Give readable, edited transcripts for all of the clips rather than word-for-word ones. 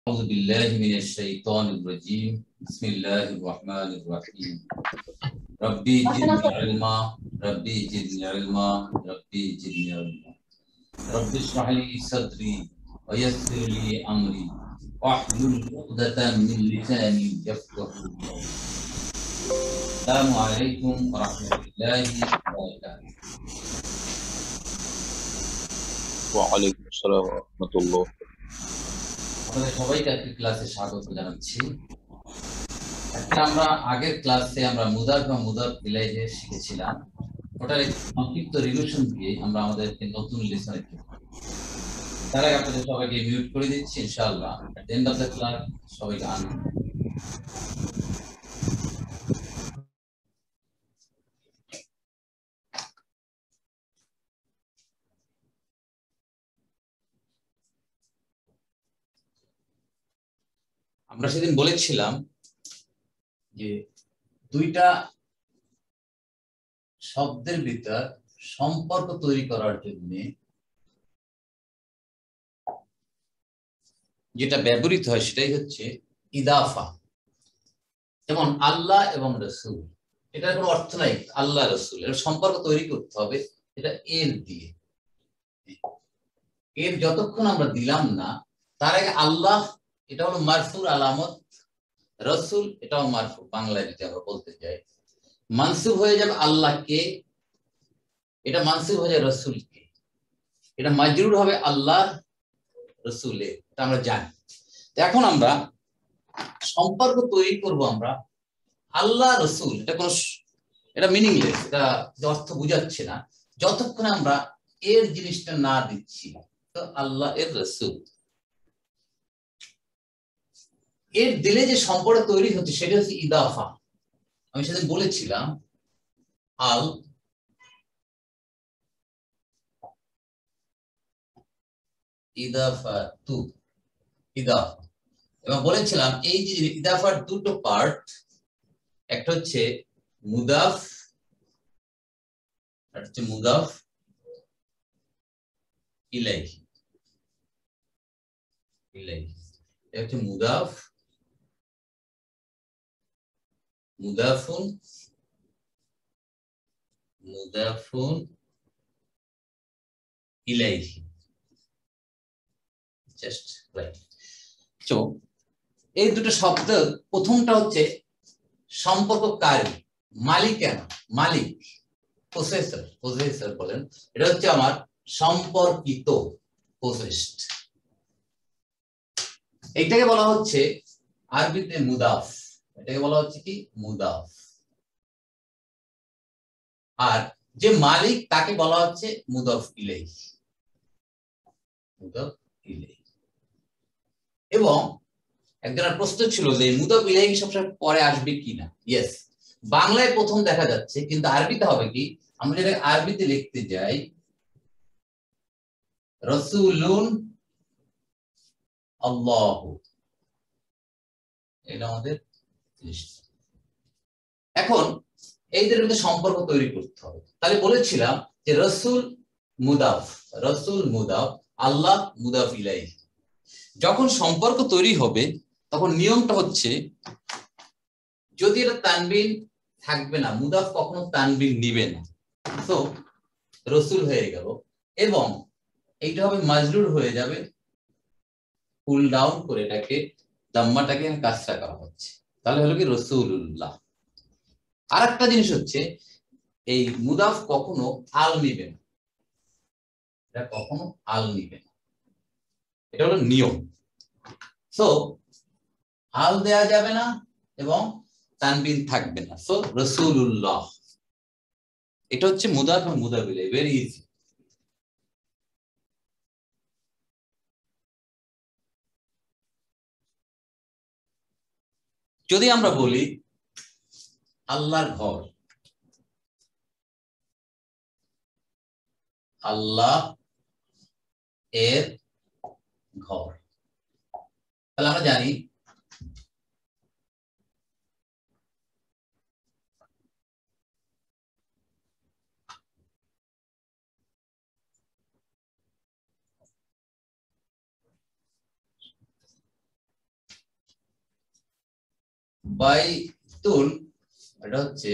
أعوذ بالله من الشيطان الرجيم بسم الله الرحمن الرحيم ربي زدني علما ربي زدني علما ربي زدني علما رب اشرح لي صدري ويسر لي أمري واحلل عقدة من لساني يفقهوا قولي السلام عليكم ورحمة الله وبركاته ওয়ালাইকুম আসসালাম ওয়া রাহমাতুল্লাহ। আপনাদের সবাইকে আজকে ক্লাসে স্বাগত জানাচ্ছি। আজকে আমরা আগের ক্লাসে আমরা মুদাফ বা মুদাফ ইলাইহি শিখেছিলাম। ওটার একটি সংক্ষিপ্ত রিভিশন দিয়ে আমরা আমাদের নতুন লেসনে যাব। তার আগে আপনাদের সবাইকে মিউট করে দিচ্ছি ইনশাআল্লাহ। At the end of the class সবাইকে আমরা সেদিন বলেছিলাম যে দুইটা শব্দের ভিতর সম্পর্ক তৈরি করার জন্য যেটা ব্যবহৃত হয় সেটাই হচ্ছে ইদাফা। যেমন আল্লাহ এবং রাসূল, এটার কোনো অর্থ নাই আল্লাহ রাসূল, এর সম্পর্ক তৈরি করতে হবে এটা এর দিয়ে। এর যতক্ষণ আমরা দিলাম না তার আগে আল্লাহ এটা হলো মারফুর আলামত, রাসূল এটাও মারফু, বাংলায় যদি আমরা বলতে যাই মানসুব হয়ে যাবে আল্লাহকে, এটা মানসুব হয়ে যাবে রাসূলকে, এটা মাজরুর হবে আল্লাহ রাসূলে, এটা আমরা জানি। এখন আমরা সম্পর্ক তৈরি করব আমরা আল্লাহ রাসূল, এটা মিনিংলেস, এটা অর্থ বুঝাচ্ছে না যতক্ষণ আমরা এর জিনিসটা না দিচ্ছি। তো আল্লাহ এর রাসূল এর দিলে যে সম্পর্ক তৈরি হচ্ছে সেটা হচ্ছে ইদাফা। আমি সেদিন বলেছিলাম আল ইদাফা তু ইদাফা, এবং বলেছিলাম এই যে ইদাফার দুটো পার্ট, একটা হচ্ছে মুদাফ আর হচ্ছে মুদাফ ইলাইহি। এটা হচ্ছে মুদাফ, মুদাফুন মুদাফুন ইলাইহি, জাস্ট রাইট। তো এই দুটো শব্দ, প্রথমটা হচ্ছে সম্পর্ককারী, মালিকানা, মালিক, পসেসর বলেন, এটা হচ্ছে আমার সম্পর্কিত, পসেসড। এইটাকে বলা হচ্ছে আরবিতে মুদাফ, এটাকে বলা হচ্ছে কি মুদাফ। আর যে মালিক তাকে বলা হচ্ছে মুদাফ ইলাইহি, মুদাফ ইলাইহি। এবং একজনের প্রশ্ন ছিল যে মুদাফ ইলাইহি সবসময় পরে আসবে কিনা। ইয়েস, বাংলায় প্রথম দেখা যাচ্ছে, কিন্তু আরবিতে হবে কি, আমরা যদি আরবিতে লিখতে যাই রাসূলুন আল্লাহু, এটা আমাদের লিস্ট। এখন এইদের মধ্যে সম্পর্ক তৈরি করতে হবে। তাহলে বলেছিলাম যে রাসূল মুদাফ, রাসূল মুদাফ, আল্লাহ মুদাফ ইলাইহি। যখন সম্পর্ক তৈরি হবে তখন নিয়মটা হচ্ছে, যদি এটা তানবিন থাকবে না, মুদাফ কখনো তানবিন নিবে না, তো রাসূল হয়ে গেল, এবং এইটা হবে মাজরুর হয়ে যাবে, পুল ডাউন করে এটাকে দাম্মাটাকে কাসরা করা হচ্ছে, তাহলে হলো কি রাসূলুল্লাহ। আরেকটা জিনিস হচ্ছে এই মুদাফ কখনো আল নিবে না, এটা কখনো আল নিবে না, এটা হলো নিয়ম। সো আল দেয়া যাবে না এবং তানবিন থাকবে না, সো রাসূলুল্লাহ। এটা হচ্ছে মুদাফ এবং মুদাফ ইলাইহি, ভেরি ইজি। যদি আমরা বলি আল্লাহর ঘর, আল্লাহ এর ঘর, তাহলে আমরা জানি বাইতুল এটা হচ্ছে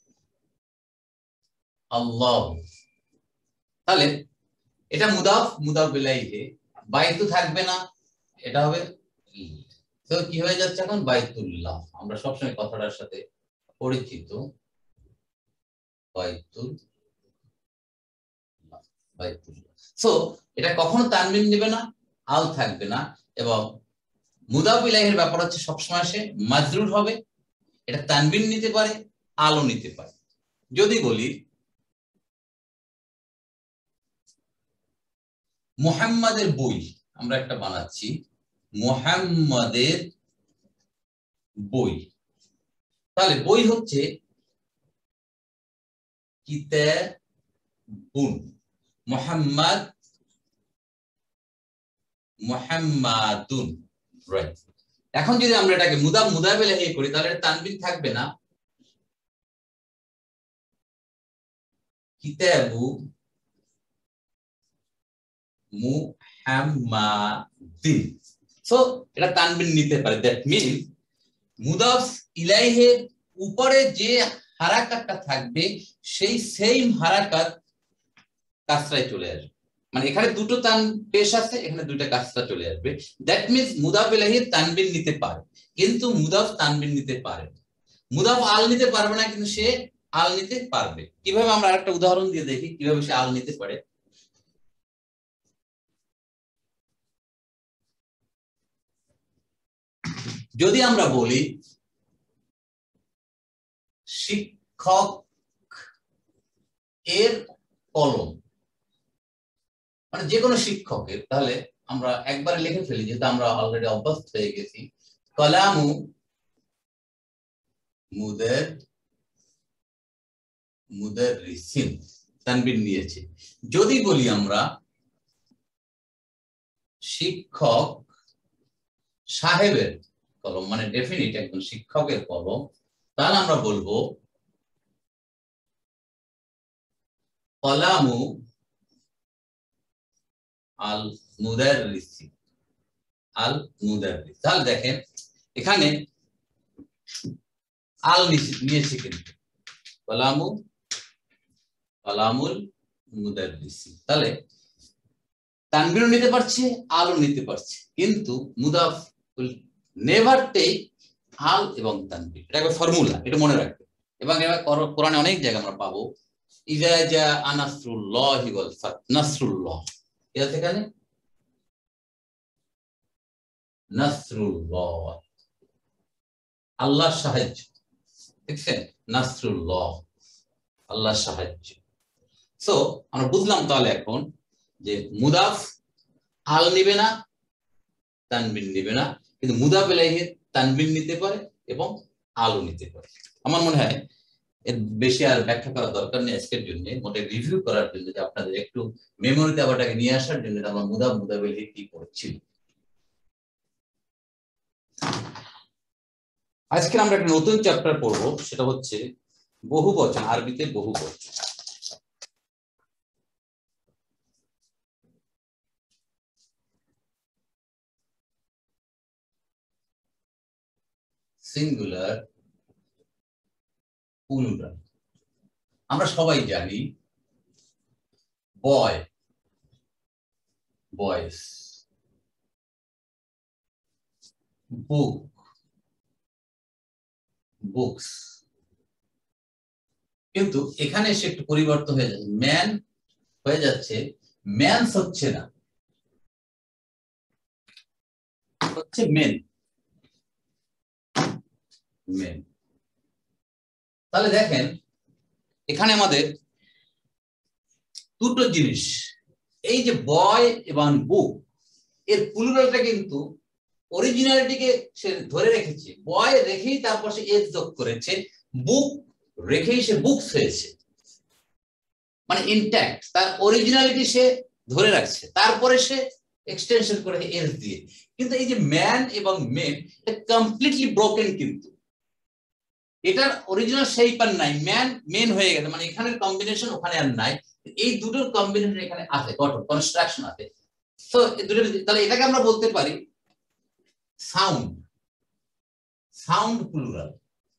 আল্লাহ, তাহলে এটা মুদাফ মুদাফ ইলাইহি, বাইতু থাকবে না, এটা হবে তো কি হয়ে যাচ্ছে এখন বাইতুল্লাহ। আমরা সবসময় কথাটার সাথে পরিচিত, বাইতুল্লাহ বাইতুল্লাহ। সো এটা কখনো তানবিন নেবে না, আল থাকবে না, এবং মুদাফ ইলাইহির ব্যাপার হচ্ছে সবসময় সে মাজরুর হবে, এটা তানবিন নিতে পারে, আলো নিতে পারে। যদি বলি মুহাম্মাদের বই, আমরা একটা বানাচ্ছি মুহাম্মাদের বই, তাহলে বই হচ্ছে কিতাবুন, মুহাম্মাদ মুহাম্মাদুন, রাইট। এখন যদি আমরা এটাকে মুদাফ মুদাফ ইলাইহি করি তাহলে এটা তানবিন থাকবে না, কিতাবু মুহাম্মাদিন। সো এটা তানবিন নিতে পারে, দ্যাট মিন মুদাফ ইলাইহির উপরে যে হারাকাতটা থাকবে সেই সেম হারাকাত কাসরায় চলে আসবে, মানে এখানে দুটো তান পেশ আছে, এখানে দুটো কাসরা চলে আসবে। দ্যাট মিন্স মুদাফ ইলাইহি তানবিন নিতে পারে, কিন্তু মুদাফ তানবিন নিতে পারে না। মুদাফ আল নিতে পারবে না, কিন্তু সে আল নিতে পারবে। কিভাবে, আমরা আরেকটা উদাহরণ দিয়ে দেখি কিভাবে সে আল নিতে পারে। যদি আমরা বলি শিক্ষক এর কলম, মানে যে কোনো শিক্ষকের, তাহলে আমরা একবারে লিখে ফেলি, যেহেতু আমরা অলরেডি অভ্যস্ত হয়ে গেছি, কলামু মুদাররিসিন, তানবিন নিয়েছে। যদি বলি আমরা শিক্ষক সাহেবের কলম, মানে ডেফিনিট একজন শিক্ষকের কলম, তাহলে আমরা বলবো কলামু আল মুদাররিসি, আল মুদাররিস। তাহলে দেখেন এখানে আল নিয়েছে, কিন্তু কলামুল মুদাররিসি, তাহলে তানবিনও নিতে পারছে, আলও নিতে পারছে, কিন্তু মুদাফ নেভার টেক আল এবং তানবিন। এটা একটা ফর্মুলা, এটা মনে রাখবে। এবং এবার কোরআনে অনেক জায়গায় আমরা পাবো ইযা জাআ নাসরুল্লাহি ওয়াল ফাত, নাসরুল্লাহ, এটা এখানে নাসরুল্লাহ, আল্লাহর সাহায্য, দেখছেন, নাসরুল্লাহ, আল্লাহর সাহায্য। সো আমরা বুঝলাম তাহলে এখন যে মুদাফ আল নিবে না, তানবিন নিবে না, কিন্তু মুদাফ ইলাইহি তানবিন নিতে পারে এবং আলও নিতে পারে। আমার মনে হয় এর বেশি আর ব্যাখ্যা করার দরকার নেই আজকের জন্য, মোটে রিভিউ করার জন্য, যে আপনাদের একটু মেমোরিতে আবারটাকে নিয়ে আসার জন্য আমরা মুদাফ ইলাইহি কি করছি। আজকে আমরা একটা নতুন চ্যাপ্টার পড়বো, সেটা হচ্ছে বহুবচন, আরবিতে বহুবচন। Singular, plural. আমরা সবাই জানি বয়, বয়েস, বুক, বুকস, কিন্তু এখানে এসে একটু পরিবর্তন হয়ে যাচ্ছে, ম্যান হয়ে যাচ্ছে ম্যানস, হচ্ছে না, হচ্ছে মেন, মেন। তাহলে দেখেন এখানে আমাদের দুটো জিনিস, এই যে বয় এবং বুক, এর প্লুরালটা কিন্তু অরিজিনালিটিকে সে ধরে রেখেছে, বয় রেখেই তারপর সে এস যোগ করেছে, বুক রেখেই সে বুকস হয়েছে, মানে ইনট্যাক্ট, তার অরিজিনালিটি সে ধরে রাখছে, তারপরে সে এক্সটেনশন করে এস দিয়ে। কিন্তু এই যে ম্যান এবং মেন, এটা কমপ্লিটলি ব্রোকেন, কিন্তু এটার অরিজিনাল শেপ আর নাই, ম্যান মেন হয়ে গেছে, মানে এখানের কম্বিনেশন ওখানে আর নাই, এই দুটোর কম্বিনেশন এখানে আছে, গঠন কনস্ট্রাকশন আছে। তো দুটো, তাহলে এটাকে আমরা বলতে পারি সাউন্ড, সাউন্ড প্লুরাল,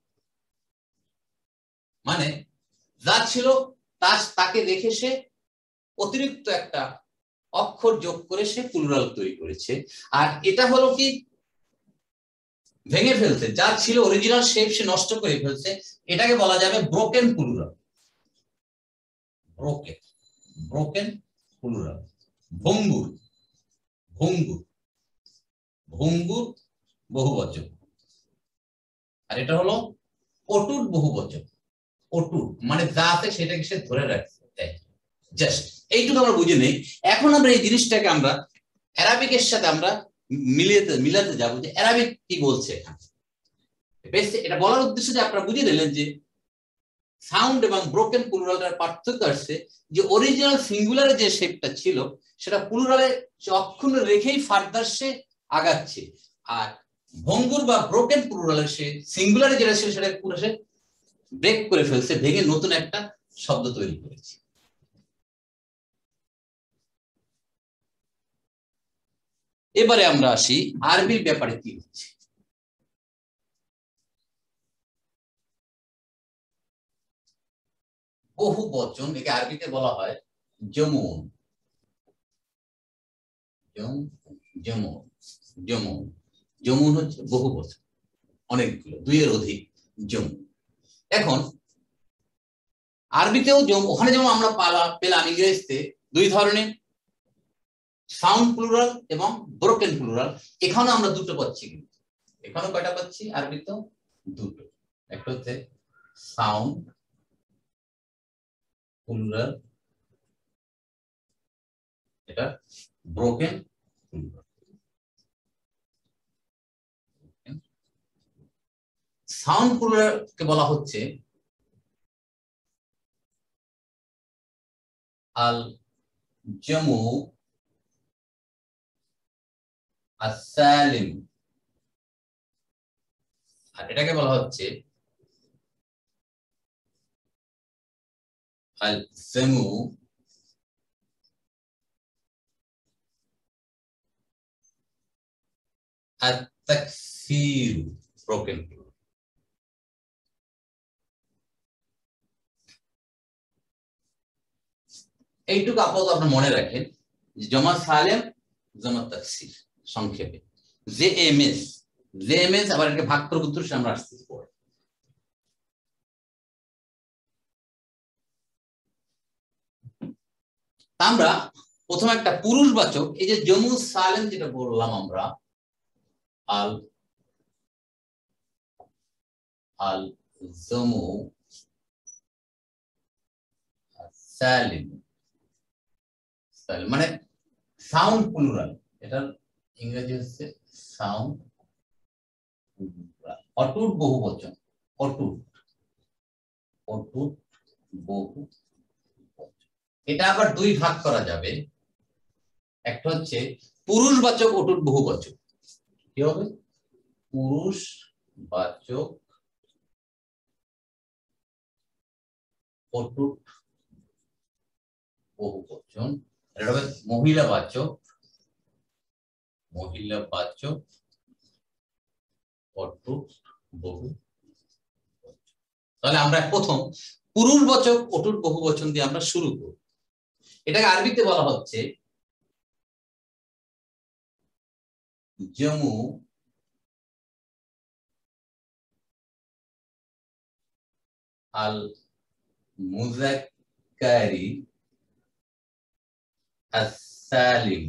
মানে যা ছিল তাকে রেখে সে অতিরিক্ত একটা অক্ষর যোগ করে সে প্লুরাল তৈরি করেছে। আর এটা হলো কি ভেঙে ফেলছে, যা ছিল অরিজিনাল শেপ সে নষ্ট করে ফেলছে, এটাকে বলা যাবে broken plural. Broken broken plural. ভঙ্গুর ভঙ্গুর ভঙ্গুর বহুবচন। আর এটা হলো অটুট বহুবচন। অটুট মানে যা আছে সেটাকে সে ধরে রাখছে। জাস্ট এইটুকু আমরা বুঝে নেই। এখন আমরা এই জিনিসটাকে আমরা অ্যারাবিকের সাথে আমরা মিলাতে যাবো যে অ্যারাবিক কি বলছে। এটা বলার উদ্দেশ্য যে আপনারা বুঝে নিলেন যে সাউন্ড এবং ব্রোকেন প্লুরালের পার্থক্য আসছে যে অরিজিনাল সিঙ্গুলারে যে শেপটা ছিল সেটা প্লুরালে অক্ষুণ্ণ রেখেই ফার্দার সে আগাচ্ছে, আর ভঙ্গুর বা ব্রোকেন প্লুরালের সে সিঙ্গুলারে যেটা ছিল সেটা পুরো সে ব্রেক করে ফেলছে, ভেঙে নতুন একটা শব্দ তৈরি করেছে। এবারে আমরা আসি আরবির ব্যাপারে কি হচ্ছে। বহু বচন, একে আরবিতে বলা হয় জমুন। জমুন জমুন জমুন হচ্ছে বহু বচন, অনেকগুলো, দুইয়ের অধিক জমুন। এখন আরবিতেও ওখানে যেমন আমরা পেলাম ইংরেজিতে দুই ধরনের, সাউন্ড প্লুরাল এবং ব্রোকেন প্লুরাল, এখানে আমরা দুটো পাচ্ছি। কিন্তু এখানে কয়টা পাচ্ছি? আরবিতেও দুটো। একটা হচ্ছে সাউন্ড প্লুরাল, এটা ব্রোকেন প্লুরাল। সাউন্ড প্লুরালকে বলা হচ্ছে আল জামু আস-সালিম, আর এটাকে বলা হচ্ছে আল জামু আত-তাকসীর, ব্রোকেন প্লুরাল। এইটুকু আপাতত আপনি মনে রাখেন, জমা সালেম জমা তাকসীর, সংক্ষেপে জেএমএস। জেএমএস আবার একটা ভাগ করে উত্তর আমরা আসতেছি পরে। আমরা প্রথমে একটা পুরুষবাচক, এই যে জমু সালেম যেটা বললাম আমরা, আল আল জমু সালিম, মানে সাউন্ড প্লুরাল, এটার ইংরেজি হচ্ছে সাউন্ড প্লুরাল। অটুট বহুবচন, অটুট অটুট বহু, এটা আবার দুই ভাগ করা যাবে। একটা হচ্ছে পুরুষবাচক অটুট বহুবচন। কি হবে? পুরুষবাচক অটুট বহুবচন। এটা হবে মহিলাবাচক অটুট বহুবচন। তাহলে আমরা প্রথম পুরুষবাচক অটুট বহুবচন দিয়ে আমরা শুরু করব। এটাকে আরবিতে বলা হচ্ছে জমু আল মুযাক্কারি আস-সালিম।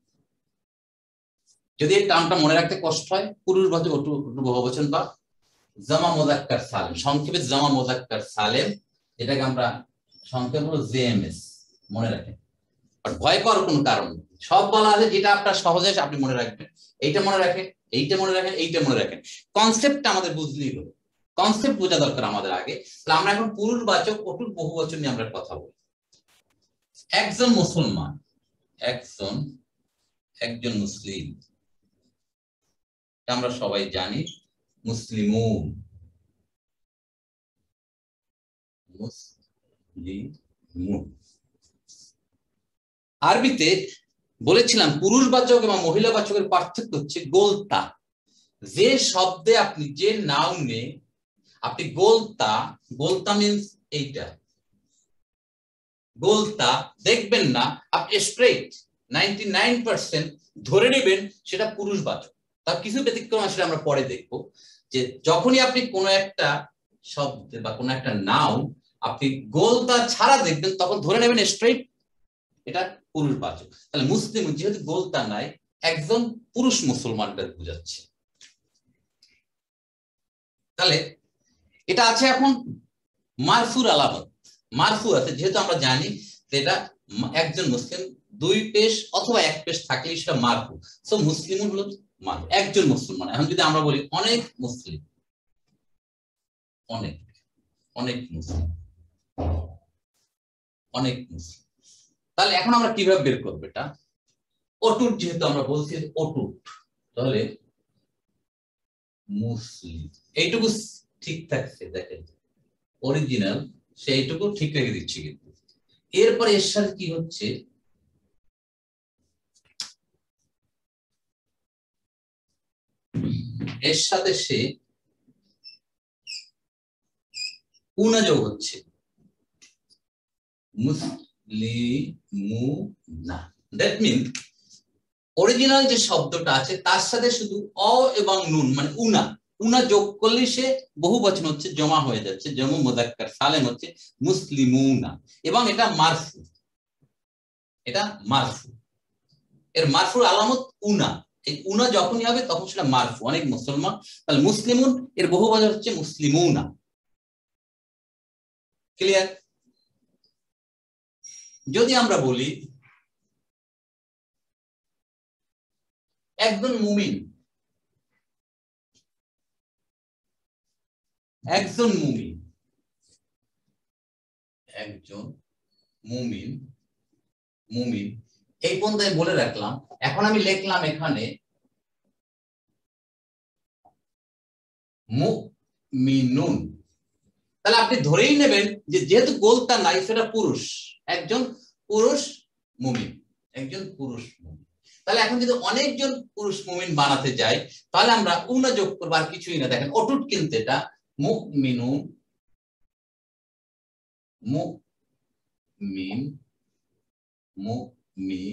যদি এই টার্মটা মনে রাখতে কষ্ট হয়, পুরুষবাচক অটুট বহুবচন বা জামা মুযাক্কার সালেম, সংক্ষেপে জামা মুযাক্কার সালেম, এটাকে আমরা সংক্ষেপে বলবো জেএমএস। মনে রাখেন, আর ভয় পাওয়ার কোনো কারণ নেই। সব বলা আছে, যেটা আপনার সহজে আপনি মনে রাখবেন, এইটা মনে রাখেন, এইটা মনে রাখেন, এইটা মনে রাখেন। কনসেপ্টটা আমাদের বুঝলেই হলো, কনসেপ্ট বোঝা দরকার আমাদের আগে। তাহলে আমরা এখন পুরুষবাচক অটুট বহুবচন নিয়ে আমরা কথা বলি। একজন মুসলমান, একজন মুসলিম, আমরা সবাই জানি মুসলিমুন, আরবিতে বলেছিলাম পুরুষবাচক এবং মহিলাবাচকের পার্থক্য হচ্ছে গোলতা। যে শব্দে আপনি যে নাউনে আপনি গোলতা, গোলতা মিন্স এইটা, গোলতা দেখবেন না, আপনি স্ট্রেট 99% ধরে নেবেন সেটা পুরুষবাচক। তার কিছু ব্যতিক্রম আসলে আমরা পরে দেখব, যে যখনই আপনি কোনো একটা শব্দ বা কোনো একটা নাউন আপনি গোলতা ছাড়া দেখবেন তখন ধরে নেবেন স্ট্রেট এটা পুরুষবাচক। তাহলে মুসলিম যেহেতু গোলতা নাই, একজন পুরুষ মুসলমানকে বোঝাচ্ছে। তাহলে এটা আছে এখন মারফুর আলামত। মারফু আছে, যেহেতু আমরা জানি যে এটা একজন মুসলিম দুই পেশ অথবা এক পেশ থাকলে সেটা মারফু। সো মুসলিম হলো মারফু, একজন মুসলমান। এখন যদি আমরা বলি অনেক মুসলিম, অনেক অনেক মুসলিম, অনেক মুসলিম, তাহলে এখন আমরা কিভাবে বের করবো এটা? অটুট, যেহেতু আমরা বলছি অটুট, তাহলে মুসলিম এইটুকু ঠিক থাকছে, দেখেন অরিজিনাল সেইটুকু ঠিক রেখে দিচ্ছি। কিন্তু এরপরে এর সাথে কি হচ্ছে, এর সাথে সে উনা যোগ হচ্ছে, মুসলিমুনা। দ্যাট মিন অরিজিনাল যে শব্দটা আছে তার সাথে শুধু অ এবং নুন মানে উনা, উনা যোগ করলে সে বহু বচন হচ্ছে, জমা হয়ে যাচ্ছে, জমু মুযাক্কার সালেম হচ্ছে মুসলিমুনা, এবং এটা মারফু, এটা মারফু। এর মারফুর আলামত উনা, এই উনা যখনই হবে তখন সেটা মারফু, অনেক মুসলমান। তাহলে মুসলিমুন এর বহু বচন হচ্ছে মুসলিমুনা। ক্লিয়ার? যদি আমরা বলি একজন মুমিন, একজন মুমিন, একজন মুমিন, মুমিন এই পর্যন্ত বলে রাখলাম। এখন আমি লিখলাম এখানে মুমিনুন, তাহলে আপনি ধরেই নেবেন যে যেহেতু গোলতা নাই সেটা পুরুষ, একজন পুরুষ মুমিন, একজন পুরুষ মুমিন। তাহলে এখন যদি অনেকজন পুরুষ মুমিন বানাতে যাই তাহলে আমরা উনা যোগ করবো, আর কিছুই না। দেখেন অটুট কিন্তু এটা মুমিনুন, মুমিন, মুমিন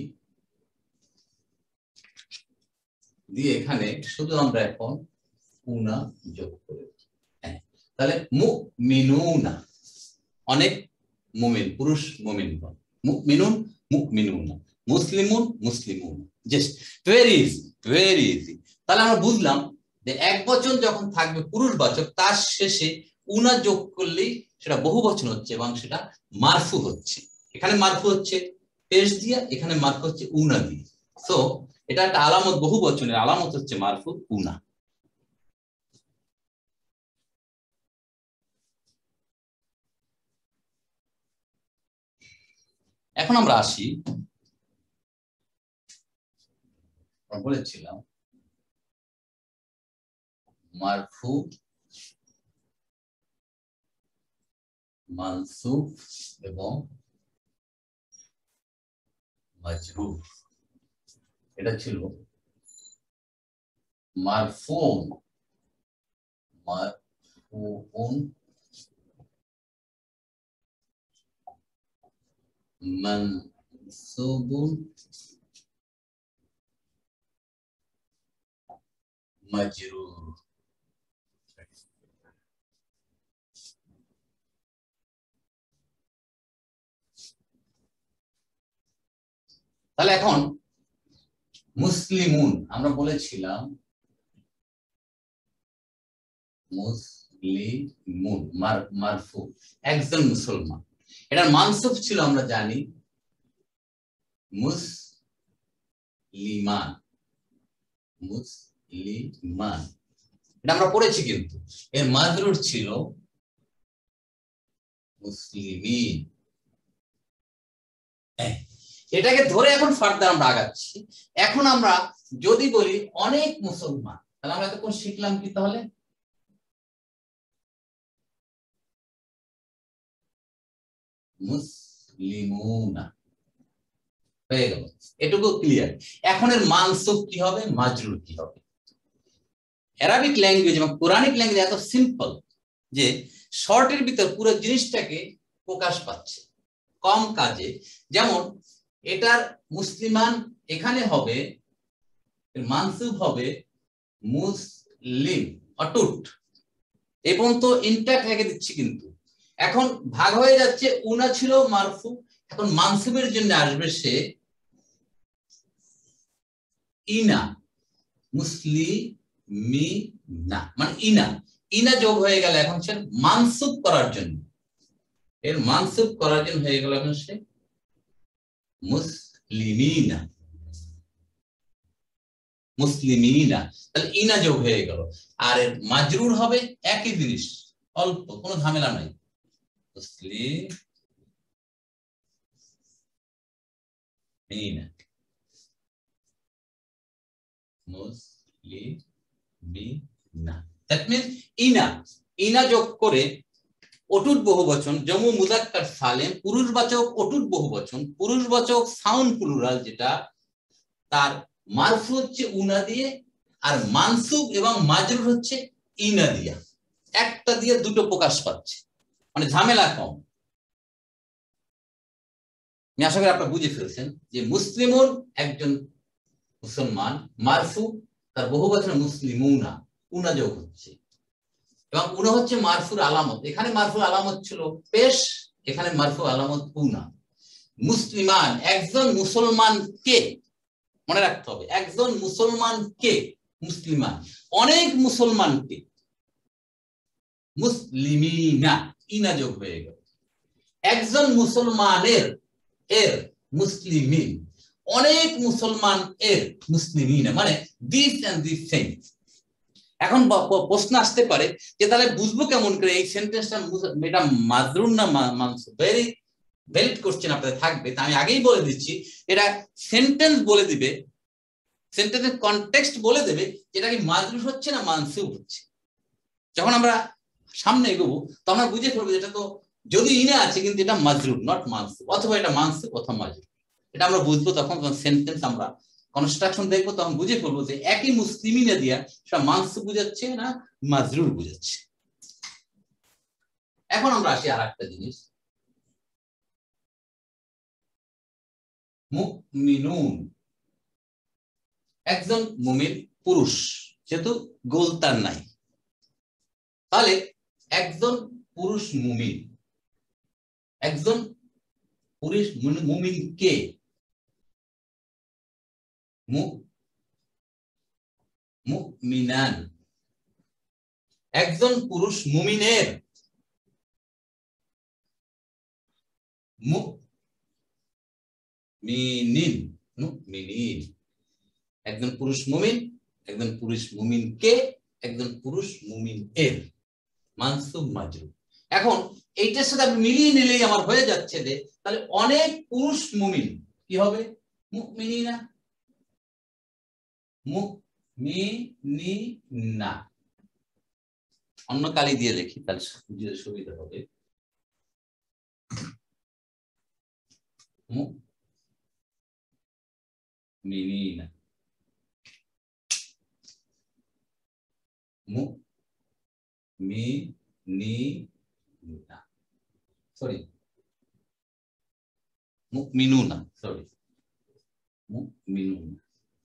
দিয়ে এখানে শুধু আমরা এখন উনা যোগ করে, তাহলে মুমিনুনা, অনেক মুমিন, পুরুষ মুমিন, মুমিনুন মুমিনুনা, মুসলিমুন মুসলিমুন। Just very easy, very easy. তাহলে আমরা বুঝলাম যে এক বচন যখন থাকবে পুরুষবাচক তার শেষে উনা যোগ করলেই সেটা বহু বচন হচ্ছে এবং সেটা মারফু হচ্ছে। এখানে মারফু হচ্ছে পেশ দিয়া, এখানে মারফু হচ্ছে উনা দিয়ে। সো এটা একটা আলামত, বহু বচনের আলামত হচ্ছে মারফু উনা। এখন আমরা আসি, বলেছিলাম মারফু, মানসুব এবং মাজরুর। এটা ছিল মারফুন, মারফুন, মানসুবুন, মাজরুর। তাহলে এখন মুসলিমুন আমরা বলেছিলাম, মুসলিমুন মারফু, একজন মুসলমান। এটার মানসুব ছিল আমরা জানি মুসলিমান, মুসলিমান, এটা আমরা পড়েছি। কিন্তু এর মাজরুর ছিল মুসলিমিন। এটাকে ধরে এখন ফার্দার আমরা আগাচ্ছি। এখন আমরা যদি বলি অনেক মুসলমান, তাহলে আমরা এতক্ষণ শিখলাম কি? তাহলে মুসলিমুনা হয়ে গেল, এটুকু ক্লিয়ার। এখন এর মানসুব কি হবে, মাজরুর কি হবে? অ্যারাবিক ল্যাঙ্গুয়েজ এবং কোরআনিক ল্যাঙ্গুয়েজ এত সিম্পল যে শর্টের ভিতর পুরো জিনিসটাকে প্রকাশ পাচ্ছে কম কাজে। যেমন এটার মুসলিমান এখানে হবে মানসুব হবে মুসলিম অটুট এবং তো ইনট্যাক্ট রেখে দিচ্ছি, কিন্তু এখন ভাগ হয়ে যাচ্ছে উনা ছিল মারফু, এখন মানসুবের জন্য আসবে সে ইনা মুসলিমিনা, মানে ইনা ইনা যোগ হয়ে গেল এখন সে মানসুব করার জন্য, এর মানসুব করার জন্য হয়ে গেল এখন সে মুসলিমিনা মুসলিমিনা, তাহলে ইনা যোগ হয়ে গেল। আর এর মাজরুর হবে একই জিনিস, অল্প কোনো ঝামেলা নাই, মুসলিমিনা মুসলিমিনা। দ্যাট মিন্স ইনা ইনা যোগ করে অটুট বহুবচন জমু মুযাক্কার সালেম পুরুষবাচক অটুট বহুবচন পুরুষবাচক সাউন্ড প্লুরাল যেটা তার মারফু হচ্ছে উনা দিয়ে আর মানসুব এবং মাজরুর হচ্ছে ইনা দিয়া, একটা দিয়ে দুটো প্রকাশ পাচ্ছে, মানে ঝামেলা কম। আমি আশা করি আপনারা বুঝে ফেলছেন যে মুসলিমুন একজন মুসলমান, মারফু তার বহুবচন মুসলিমুনা উনা যোগ হচ্ছে এবং উনা হচ্ছে মারফুর আলামত, এখানে মারফুর আলামত ছিল পেশ, এখানে মারফু আলামত উনা। মুসলিমান একজন মুসলমান কে, মনে রাখতে হবে একজন মুসলমান কে, মুসলিমান অনেক মুসলমানকে, মুসলিমিনা ইনা যোগ হয়ে গেল। একজন মুসলমানের এর মুসলিমিন, অনেক মুসলমান এর মুসলিমিনা, মানে দিস এন্ড দিস সেম। এখন প্রশ্ন আসতে পারে যে তাহলে বুঝবো কেমন করে এই সেন্টেন্সটা এটা মাজরুর না মানসুব? ভেরি ভ্যালিড কোশ্চেন আপনাদের থাকবে। তা আমি আগেই বলে দিচ্ছি, এটা সেন্টেন্স বলে দিবে, সেন্টেন্সের কনটেক্সট বলে দেবে যেটা কি মাজরুর হচ্ছে না মানসুব হচ্ছে। যখন আমরা সামনে এগোবো তখন আমরা বুঝে ফেলবো এটা তো যদি ইনা আছে কিন্তু এটা মাজরুর নট মানসুব, অথবা এটা মানসুব অথবা মাজরুর। এটা আমরা বুঝবো তখন সেন্টেন্স আমরা কনস্ট্রাকশন দেখবো, তখন বুঝে ফেলবো যে একই মুসলিমিনা দিয়া সেটা মানসুব বুঝাচ্ছে না মাজরুর বুঝাচ্ছে। এখন আমরা আসি আর একটা জিনিস, মুমিনুন একজন মুমিন পুরুষ, যেহেতু গোলতার নাই, তাহলে একজন পুরুষ মুমিন, একজন পুরুষ মুমিন কে, মুমিনান একজন পুরুষ মুমিনের, মুমিনিন মুমিনিন একজন পুরুষ মুমিন, একজন পুরুষ মুমিন কে, একজন পুরুষ মুমিন এর, মানসুব মাজরুর। এখন এইটার সাথে আপনি মিলিয়ে নিলেই আমার হয়ে যাচ্ছে যে তাহলে অনেক পুরুষ মুমিন কি হবে, মুমিনিনা মুমিনিনা। অন্য কালি দিয়ে লিখি তাহলে সুবিধা হবে, মুমিনিনা মুমিনিনা সরি মুমিনুনা সরি মুমিনুনা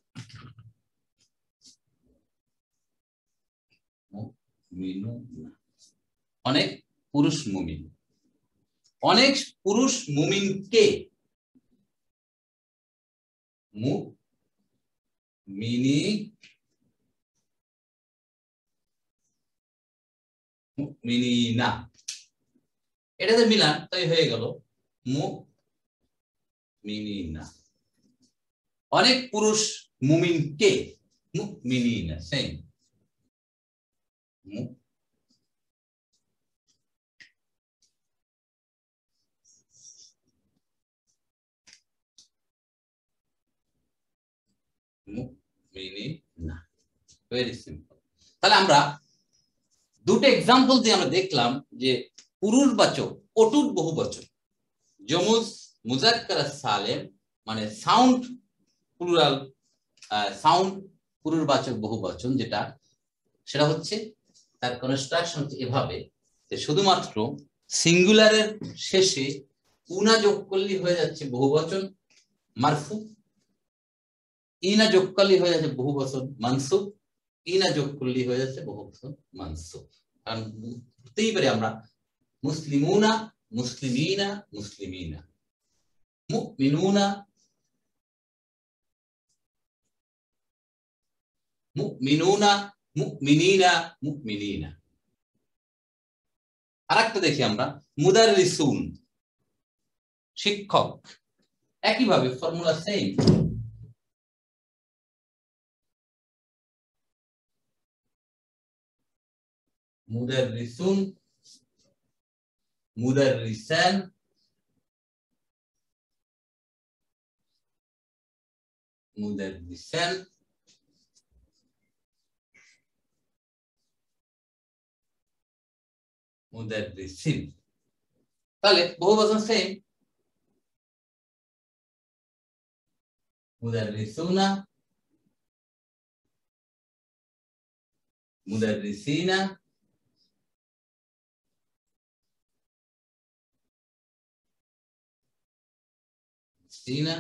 মুমিনুনা অনেক পুরুষ মুমিন, অনেক পুরুষ মুমিন কে, মুমিনিনা। এটাতে মিলান তাই হয়ে গেল মুমিনিনা। অনেক পুরুষ মুমিন কে, মুমিনিনা সেম। মুমিনিনা ভেরি সিম্পল। তাহলে আমরা দুটো এক্সাম্পল দিয়ে আমরা দেখলাম যে পুরুষবাচক অটুট বহুবচন জমুজ মুযাক্কার সালেম মানে সাউন্ড প্লুরাল সাউন্ড পুরুষবাচক বহুবচন যেটা সেটা হচ্ছে তার কনস্ট্রাকশন হচ্ছে এভাবে যে শুধুমাত্র সিঙ্গুলারের শেষে উনা যোগ করলেই হয়ে যাচ্ছে বহুবচন মারফু, ইনা যোগ করলেই হয়ে যাচ্ছে বহুবচন মানসুব, ইনা যোগ করলেই হয়ে যাচ্ছে বহুবচন মানসুব। কারণ বুঝতেই পারি আমরা মুসলিমুনা মুসলিমিনা মুসলিমিনা, মুমিনুনা মুমিনুনা মুমিনিনা মুমিনিনা। আরেকটা দেখি আমরা মুদাররিসুন শিক্ষক, একইভাবে ফর্মুলা সেম। মুদাররিসুন মুদাররিসান মুদাররিসান মুদাররিসিন। তাহলে বহুবচন সেম, মুদাররিসুনা মুদাররিসিনা সিনা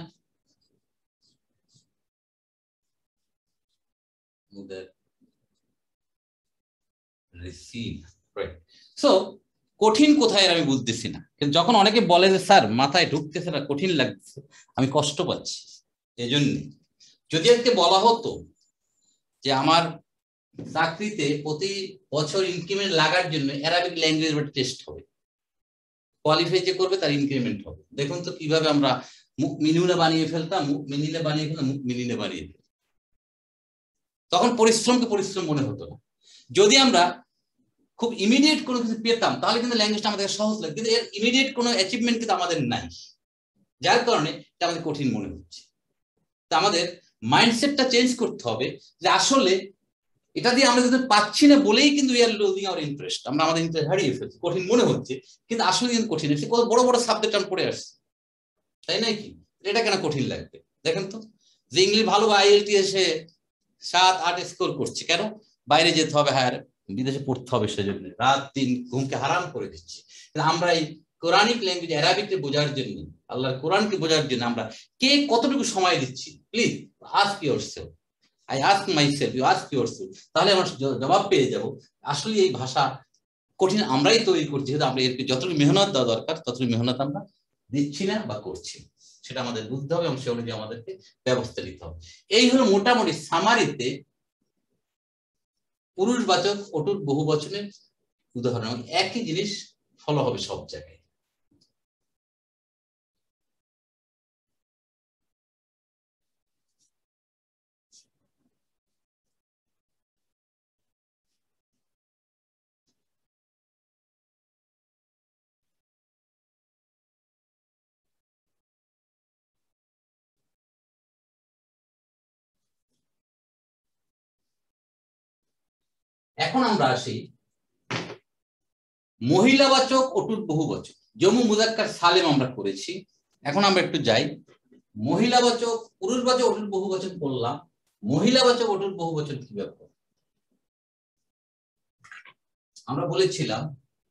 মুদাররিসিনা। রাইট। সো কঠিন কোথায় আমি বুঝতেছি না, কিন্তু যখন অনেকে বলে যে স্যার মাথায় ঢুকতেছে না, কঠিন লাগছে, আমি কষ্ট পাচ্ছি, এজন্য যদি আজকে বলা হতো যে আমার চাকরিতে প্রতি বছর ইনক্রিমেন্ট লাগার জন্য অ্যারাবিক ল্যাঙ্গুয়েজ টেস্ট হবে, কোয়ালিফাই যে করবে তার ইনক্রিমেন্ট হবে, দেখুন তো কিভাবে আমরা মুমিনুনা বানিয়ে ফেলতাম, মুমিনিনা বানিয়ে ফেলতাম, মুমিনিনা বানিয়ে ফেলতাম। তখন পরিশ্রমকে পরিশ্রম মনে হতো না। যদি আমরা খুব ইমিডিয়েট কোনো কিছু পেতাম তাহলে কিন্তু ল্যাঙ্গুয়েজটা আমাদের সহজ লাগে, কিন্তু এর ইমিডিয়েট কোনো অ্যাচিভমেন্ট কিন্তু আমাদের নাই, যার কারণে এটা আমাদের কঠিন মনে হচ্ছে। তা আমাদের মাইন্ডসেটটা চেঞ্জ করতে হবে যে আসলে এটা দিয়ে আমরা যদি পাচ্ছি না বলেই কিন্তু we are losing our interest, আমরা আমাদের ইন্টারেস্ট হারিয়ে ফেলছি, কঠিন মনে হচ্ছে, কিন্তু আসলে কিন্তু কঠিন হচ্ছে। কত বড় বড় সাবজেক্ট আমি পড়ে আসছি, তাই নাই কি? এটা কেন কঠিন লাগবে? দেখেন তো, যে ইংলিশ ভালো বা IELTS-এ 7-8 স্কোর করছে, কেন? বাইরে যেতে হবে, হায়ার বিদেশে পড়তে হবে, সেজন্য রাত দিন ঘুমকে হারাম করে দিচ্ছি। আমরা এই কোরআনিক ল্যাঙ্গুয়েজ অ্যারাবিককে বোঝার জন্য, আল্লাহর কোরআনকে বোঝার জন্য আমরা কে কতটুকু সময় দিচ্ছি? Please ask yourself, I ask myself, you ask yourself. তাহলে আমরা জবাব পেয়ে যাব আসলে এই ভাষা কঠিন আমরাই তৈরি করছি, যেহেতু আমরা এর যতটুকু মেহনত দেওয়া দরকার ততটুকু মেহনত আমরা দিচ্ছি না বা করছি, সেটা আমাদের বুঝতে হবে এবং সে অনুযায়ী আমাদেরকে ব্যবস্থা নিতে হবে। এই হলো মোটামুটি সামারিতে পুরুষবাচক অটুট বহুবচনের উদাহরণ। একই জিনিস ফলো হবে সব জায়গায়। এখন আমরা আসি মহিলাবাচক অটুট বহুবচন। জমু মুজাক্কার সালেম আমরা করেছি, এখন আমরা একটু যাই মহিলাবাচক পুরুষবাচক অটুট বহুবচন বললাম, মহিলাবাচক অটুট বহুবচন কি ব্যাপার? আমরা বলেছিলাম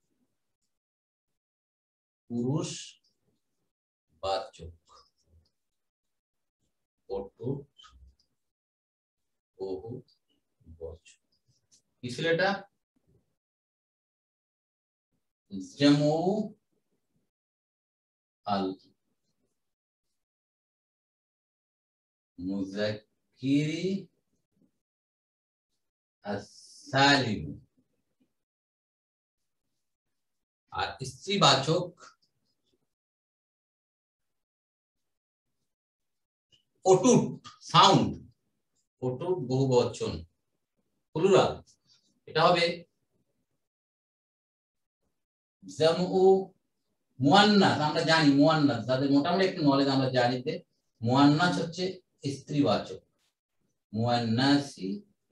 পুরুষবাচক অটুট বহুবচন কি ছিল এটা? জামু আল মুজাক্কিরি as-সালিম। আর স্ত্রীবাচক অটুট সাউন্ড অটুট বহুবচন প্লুরাল, এটা হবে জামু মুয়ান্নাস। আমরা জানি মুয়ান্নাস, যাদের মোটামুটি একটু নলেজ আমরা জানি যে মুয়ান্নাস হচ্ছে স্ত্রীবাচক, মুয়ান্নাসি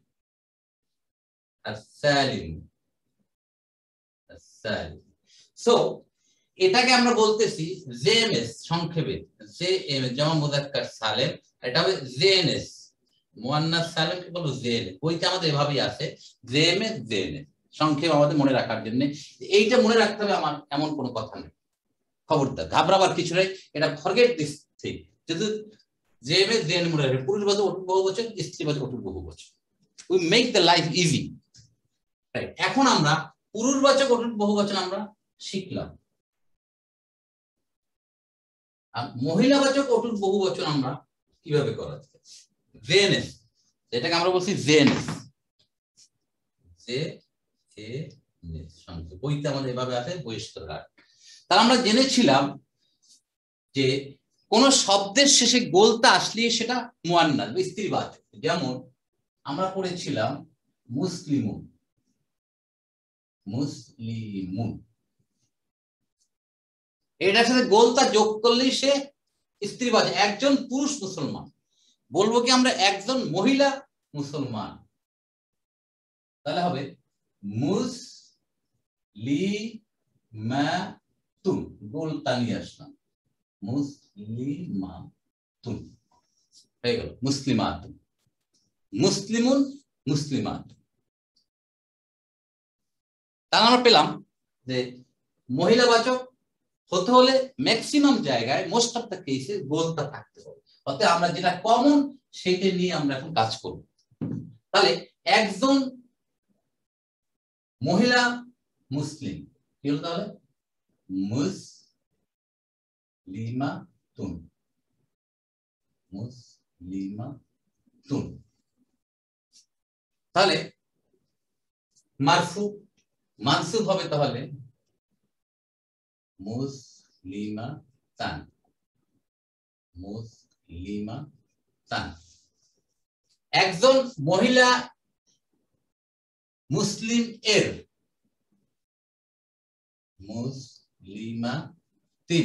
as-সালিম as-সালিম। সো এটাকে আমরা বলতেছি জেএমএস, সংক্ষেপে জেএমএস, জামা মুজাক্কার সালেম, এটা হবে জেএনএস মুয়ান্নাস সালিমকে বলো জেনে, বইতে আমাদের এভাবেই আছে জেমে জেনে, সংক্ষেপ আমাদের মনে রাখার জন্য। এইটা মনে রাখতে হবে আমার এমন কোনো কথা নেই, খবরদার ঘাবড়াবার কিছু নেই, এটা ফরগেট দিস থিং। যদি জেমে জেনে মনে রাখবে, পুরুষবাচক অটুট বহুবচন, স্ত্রীবাচক অটুট বহুবচন, we make the life easy. Right, এখন আমরা পুরুষবাচক অটুট বহুবচন আমরা শিখলাম, আর মহিলাবাচক অটুট বহুবচন আমরা কিভাবে করা যায়। জেনেস, যেটাকে আমরা বলছি জেনেস, বইতে আমাদের এভাবে আছে বহিষ্কার। তাহলে আমরা জেনেছিলাম যে কোন শব্দের শেষে গোলতা আসলে সেটা মুয়ান্নাস বা স্ত্রীবাচক। যেমন আমরা পড়েছিলাম মুসলিমুন, মুসলিমুন, এটার সাথে গোলতা যোগ করলেই সে স্ত্রীবাচক। একজন পুরুষ মুসলমান, বলবো কি আমরা একজন মহিলা মুসলমান, তাহলে হবে মুসলিমাতুন, গোলতা নিয়ে আসলাম, মুসলিমাতুন হয়ে গেল মুসলিমাতুন। মুসলিমুন, মুসলিমাত। তাহলে আমরা পেলাম যে মহিলাবাচক হতে হলে ম্যাক্সিমাম জায়গায়, মোস্ট অফ দ্য কেসে গোলতা থাকতে হবে। অতএব আমরা যেটা কমন সেটা নিয়ে আমরা এখন কাজ করব। তাহলে একজন মহিলা মুসলিম কি হলো, তাহলে মুসলিমাতুন, মুসলিমাতুন। তাহলে মারফু, মানসুব হবে তাহলে মুসলিমাতান, মুসলিমাতান। একজন মহিলা মুসলিম এর, মুসলিমাতিন,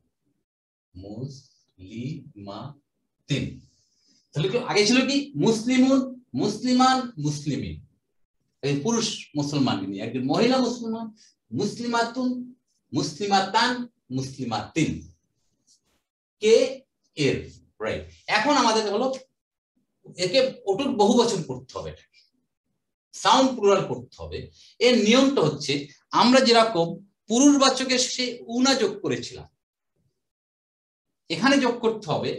মুসলিমাতিন। তাহলে আগে ছিল কি মুসলিমুন, মুসলিমান, মুসলিমিন, পুরুষ মুসলমান নিয়ে। একজন মহিলা মুসলমান মুসলিমাতুন, মুসলিমাতান, মুসলিমাতিন, কে এর। রাইট, এখন আমাদের হলো একে অটুট বহুবচন করতে হবে, সাউন্ড প্লুরাল করতে হবে। এর নিয়মটা হচ্ছে আমরা যেরকম পুরুষবাচকের শেষে উনা যোগ করেছিলাম, এখানে যোগ করতে হবে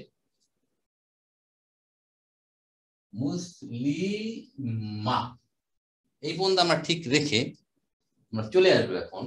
মুসলিমা। এই পর্যন্ত আমরা ঠিক রেখে আমরা চলে আসবো এখন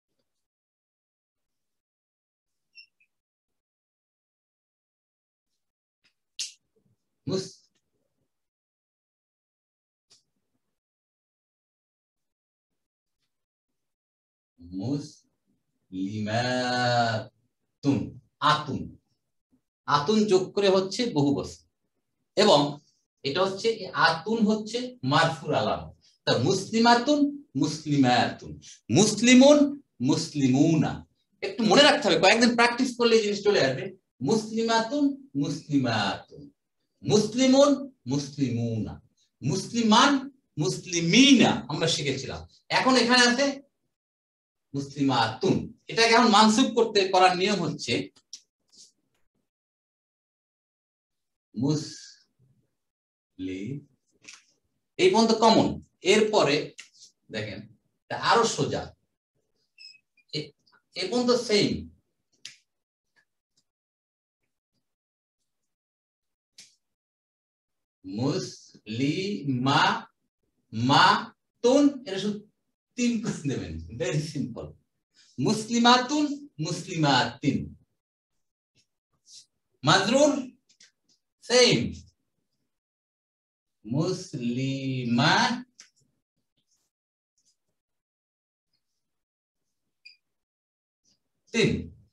মুসলিমাতুন, আতুন, আতুন যোগ করে হচ্ছে বহুবচন, এবং এটা হচ্ছে আতুন হচ্ছে মারফুর আলামত। তা মুসলিমাতুন, মুসলিমাতুন, মুসলিমুন, মুসলিমুনা। একটু মনে রাখতে হবে, কয়েকদিন প্র্যাকটিস করলে এই জিনিস চলে আসবে। মুসলিমাতুন, মুসলিমাতুন, মুসলিমুন, মুসলিমুনা, মুসলিমান, মুসলিমিনা আমরা শিখেছিলাম। এখন এখানে আছে মুসলিমাতুন। এটাকে এখন মানসুব করতে করার নিয়ম হচ্ছে এই পর্যন্ত কমন। এরপরে দেখেন আরো সোজা, এই পর্যন্ত সেম, মুসলিমা মাতুন, এটা শুধু 3 করে দেবেন, ভেরি সিম্পল। মুসলিমাতুন, মুসলিমাতিন, মাজরুর সেম, মুসলিমা তিন,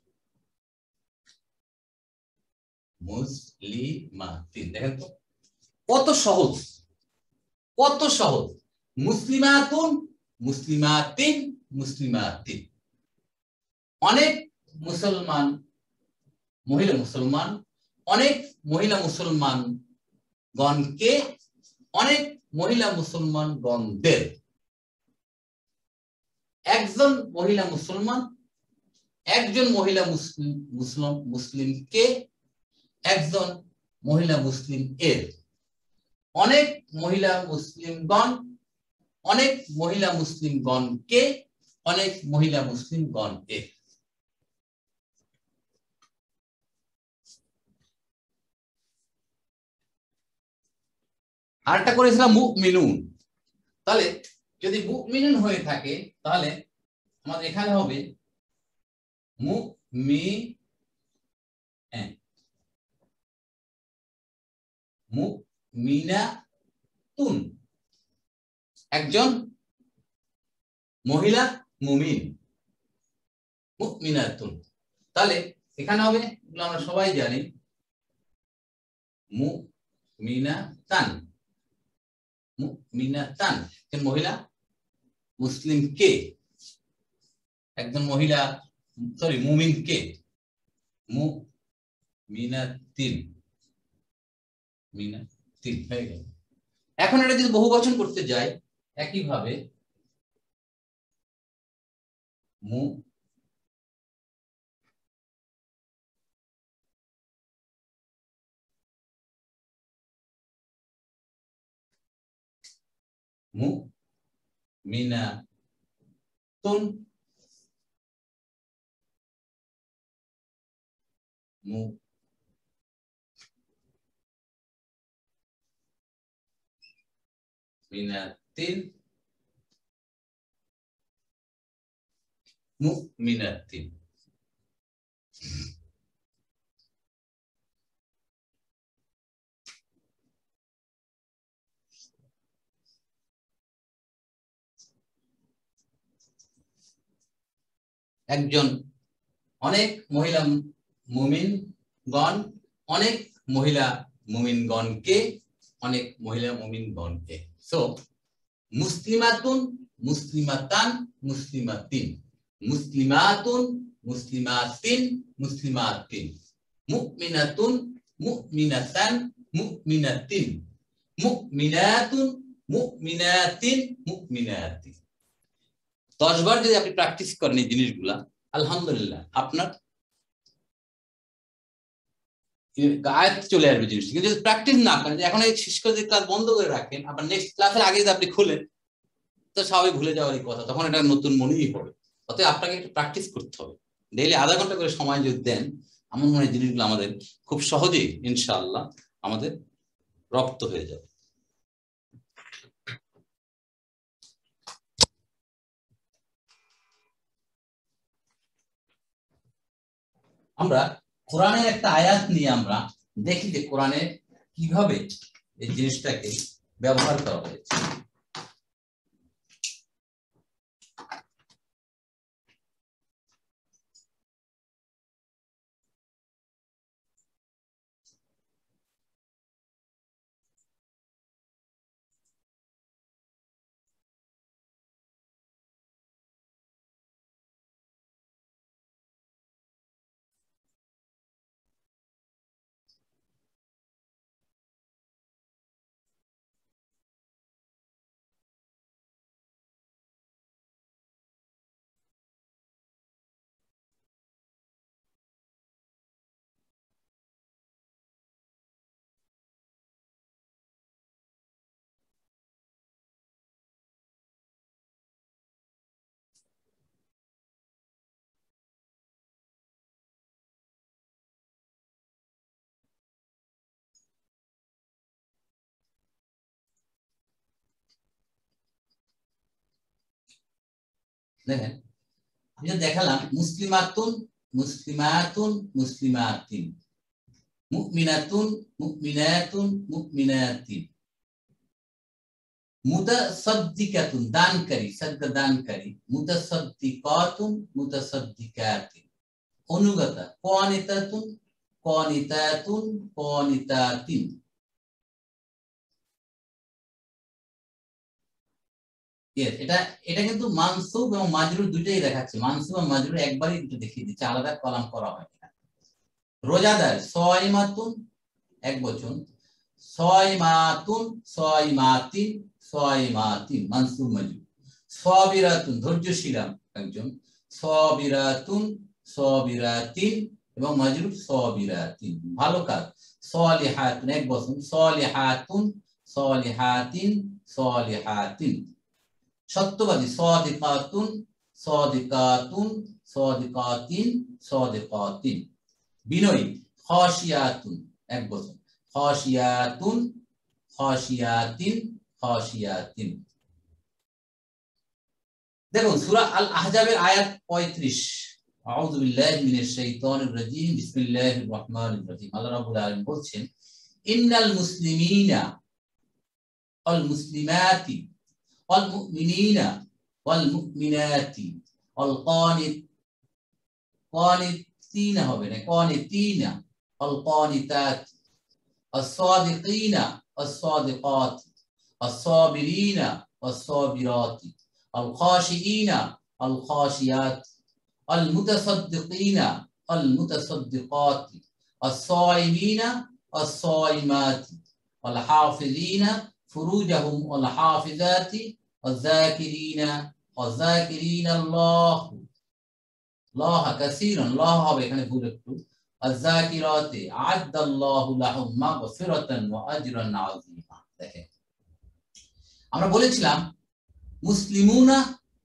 মুসলিমাতিন। দেখেন তো কত সহজ, কত সহজ। মুসলিমাতুন, মুসলিমাতিন, মুসলিমাতিন। অনেক মুসলমান মহিলা মুসলমান, অনেক মহিলা মুসলমান গণকে, অনেক মহিলা মুসলমান গণদের। একজন মহিলা মুসলমান, একজন মহিলা মুসলিমকে, একজন মহিলা মুসলিম এর। অনেক মহিলা মুসলিমগণ, অনেক মহিলা মুসলিমগণকে, অনেক মহিলা মুসলিমগণকে। আরেকটা করেছিলাম মুমিনুন। তাহলে যদি মুমিনুন হয়ে থাকে তাহলে আমাদের এখানে হবে মুমিনাতুন, একজন মহিলা মুমিন, মুমিনাতুন। তাহলে এখানে হবে, এগুলো আমরা সবাই জানি, মুমিনাতান, মুমিনাতান একজন মহিলা মুসলিম কে, একজন মহিলা সরি মুমিন কে, মুমিনাতিন, মিনাতিন হয়ে গেল। এখন এটা যদি বহুবচন করতে যাই একইভাবে মুমিনাতুন, মুমিনাতিন, মুমিনাতিন। একজন অনেক মহিলা মুমিনগণ, অনেক মহিলা মুমিনগণকে, অনেক মহিলা মুমিনগণকে। সো মুসলিমাতুন, মুসলিমাতান, মুসলিমাতিন, মুসলিমাতুন, মুসলিমাতিন, মুসলিমাতিন, মুমিনাতুন, মুমিনাতান, মুমিনাতিন, মুমিনাতুন, মুমিনাতিন, মুমিনাতিন। 10 বার যদি আপনি প্র্যাকটিস করেন এই জিনিসগুলা, আলহামদুলিল্লাহ আপনার আয়ত্ত চলে আসবে জিনিস। কিন্তু যদি প্র্যাকটিস না করেন, এখন এই শেষ করে ক্লাস বন্ধ করে রাখেন, আবার নেক্সট ক্লাসের আগে যদি আপনি খুলেন তো স্বাভাবিক ভুলে যাওয়ার কথা, তখন এটা নতুন মনেই হবে। অতএব আপনাকে একটু প্র্যাকটিস করতে হবে। ডেইলি আধা ঘন্টা করে সময় যদি দেন, আমার মনে হয় জিনিসগুলো আমাদের খুব সহজেই ইনশাআল্লাহ আমাদের রপ্ত হয়ে যাবে। আমরা কোরআনের একটা আয়াত নিয়ে আমরা দেখি যে কোরআনে কিভাবে এই জিনিসটাকে ব্যবহার করা হয়েছে। দেখেন আমি যে দেখালাম, মুসলিমাতুন, মুসলিমাতুন, মুসলিমাতিন, মুমিনাতুন, মুমিনাতুন, মুমিনাতিন, মুতাসাদ্দিকাতুন দানকারী, সাদকা দানকারী, মুতাসাদ্দিকাতুন, মুতাসাদ্দিকাতিন, অনুগতা, কানিতাতুন, কানিতাতুন, কানিতাতিন। এটা এটা কিন্তু মানসুব এবং মাজরুর দুইটাই দেখাচ্ছে। মানসুব এবং মাজরুর একবারই দুটো দেখিয়ে দিচ্ছে, আলাদা কলাম করা হয় না। রোজাদার সাইমাতুন এক বচন, সাইমাতুন, সাইমাতিন, সাইমাতিন মানসুব মাজরুর। সাবিরাতুন ধৈর্যশীল একজন, সাবিরাতুন, সাবিরাতিন এবং মাজরুর সাবিরাতিন ভালো কাজ। সালিহাতুন এক বচন, সালিহাতুন, সালিহাতিন সালিহাতিন। সত্যবাদী সাদিকাতুন সাদিকাতুন সাদিকাতিন সাদিকাতিন। বিনয়ী খাশিয়াতুন এক বছর, খাশিয়াতুন খাশিয়াতিন খাশিয়াতিন। দেখুন সূরা আল আহজাবের আয়াত 35। আউযু বিল্লাহি মিনাশ শাইতানির রাজীম, বিসমিল্লাহির রহমানির রহিম। আল্লাহ রাব্বুল আলামিন বলছেন, ইন্নাল মুসলিমিনা ওয়াল মুসলিমাতি ওয়াল মুমিনিনা ওয়াল মুমিনাতি ওয়াল কানিতিনা হবে না, কানিতিনা ওয়াল কানিতাত الصادقين الصادقات الصابرين الصابرات الخاشعين الخاشعات المتصدقين المتصدقات الصائمين الصائمات والحافظين فروجهم والحافظات والذاكرين والذاكرين الله كثيرا الله হবে এখানে ভুল একটু الذاكرات أعد الله لهم مغفرة وأجرا عظيما। দেখেন আমরা বলেছিলাম মুসলিমুনা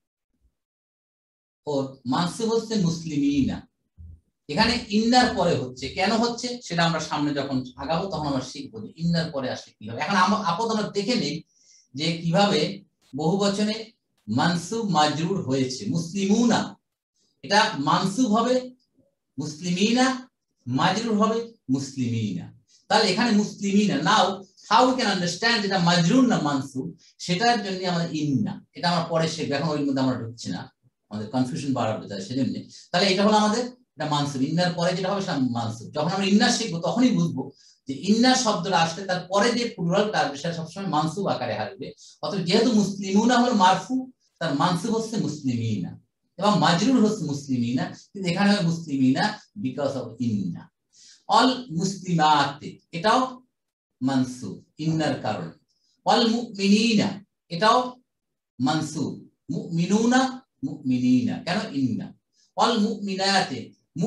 ও মানসুব হচ্ছে মুসলিমিনা, এখানে ইন্নার পরে হচ্ছে, কেন হচ্ছে সেটা আমরা সামনে যখন আগাবো তখন আমরা শিখবো যে ইন্নার পরে আসলে কি হবে। এখন আপাতত আমরা দেখে নেই যে কিভাবে বহুবচনে মানসুব মাজরুর হয়েছে। মুসলিমুনা এটা মানসুব হবে মুসলিমিনা, মাজরুর হবে মুসলিমিনা। তাহলে এখানে মুসলিমিনা, now how we can understand এটা মাজরুর না মানসুব, সেটার জন্য আমাদের ইন্না, এটা আমরা পরে শিখবো, এখন ওই মধ্যে আমরা ঢুকছি না, আমাদের কনফিউশন বাড়াবে তাই সেজন্য। তাহলে এটা হলো আমাদের এটা মানসুব, ইন্নার পরে যেটা হবে সেটা মানসুব। যখন আমরা ইন্না শিখবো তখনই বুঝবো যে ইন্না শব্দটা আসলে তার পরে যে প্লুরালটা আসবে সেটা সবসময় মানসুব আকারে আসবে। অতএব যেহেতু মুসলিমুনা হলো মারফু, তার মানসুব হচ্ছে মুসলিমিনা এবং মাজরুর হচ্ছে মুসলিমিনা, কিন্তু এখানে হবে মুসলিমিনা বিকজ অফ ইন্না। অল মুসলিমাতে এটাও মানসুব ইন্নার কারণে। অল মুমিনিনা এটাও মানসুব, মুমিনুনা মুমিনিনা, কেন ইন্না। অল মুমিনাতে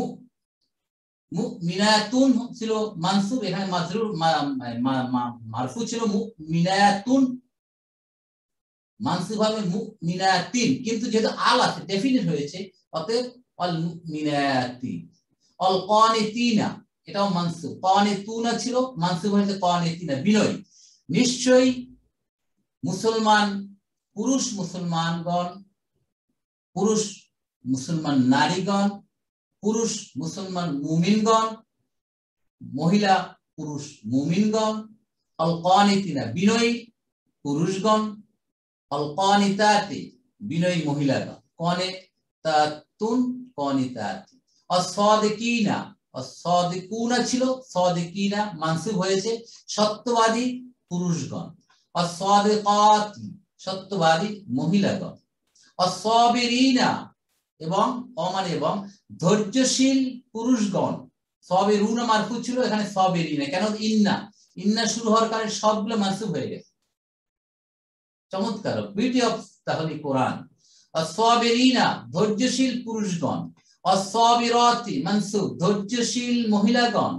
মুমিনাতুন ছিল মানসুব, এখানে মাজরুর মারফু ছিল মুমিনাতুন, মানসুব হবে মুমিনাতিন, কিন্তু যেহেতু আল আছে ডেফিনিট হয়েছে অতএব অল মুমিনাতি। অল কানিতিনা এটাও মানসুব, কানিতুনা ছিল মানসুব হয়েছে কানিতিনা বিনয়ী। নিশ্চয়ই মুসলমান পুরুষ মুসলমানগণ, পুরুষ মুসলমান নারীগণ, পুরুষ মুসলমান মুমিনগণ, মহিলা পুরুষ মুমিনগণ। অল কানিতিনা বিনয়ী পুরুষগণ, অল কানিতাতি বিনয়ী মহিলাগণ, কানিতাতুন কানিতাতি। অসাদিকিনা অসাদিকুনা ছিল সাদিকিনা মানসুব হয়েছে সত্যবাদী পুরুষগণ। অসাদিকাতি সত্যবাদী মহিলাগণ। অসাবিরিনা এবং অমান এবং ধৈর্যশীল পুরুষগণ। সাবিরুনা মারফু ছিল, এখানে সাবিরিনা, কেন ইন্না, ইন্না শুরু হওয়ার কারণে সবগুলো মানসুব হয়ে গেছে। চমৎকার বিউটি অফ তাহলে কোরআন। অসাবিরিনা ধৈর্যশীল পুরুষগণ। অসাবিরাতি মানসুব ধৈর্যশীল মহিলাগণ।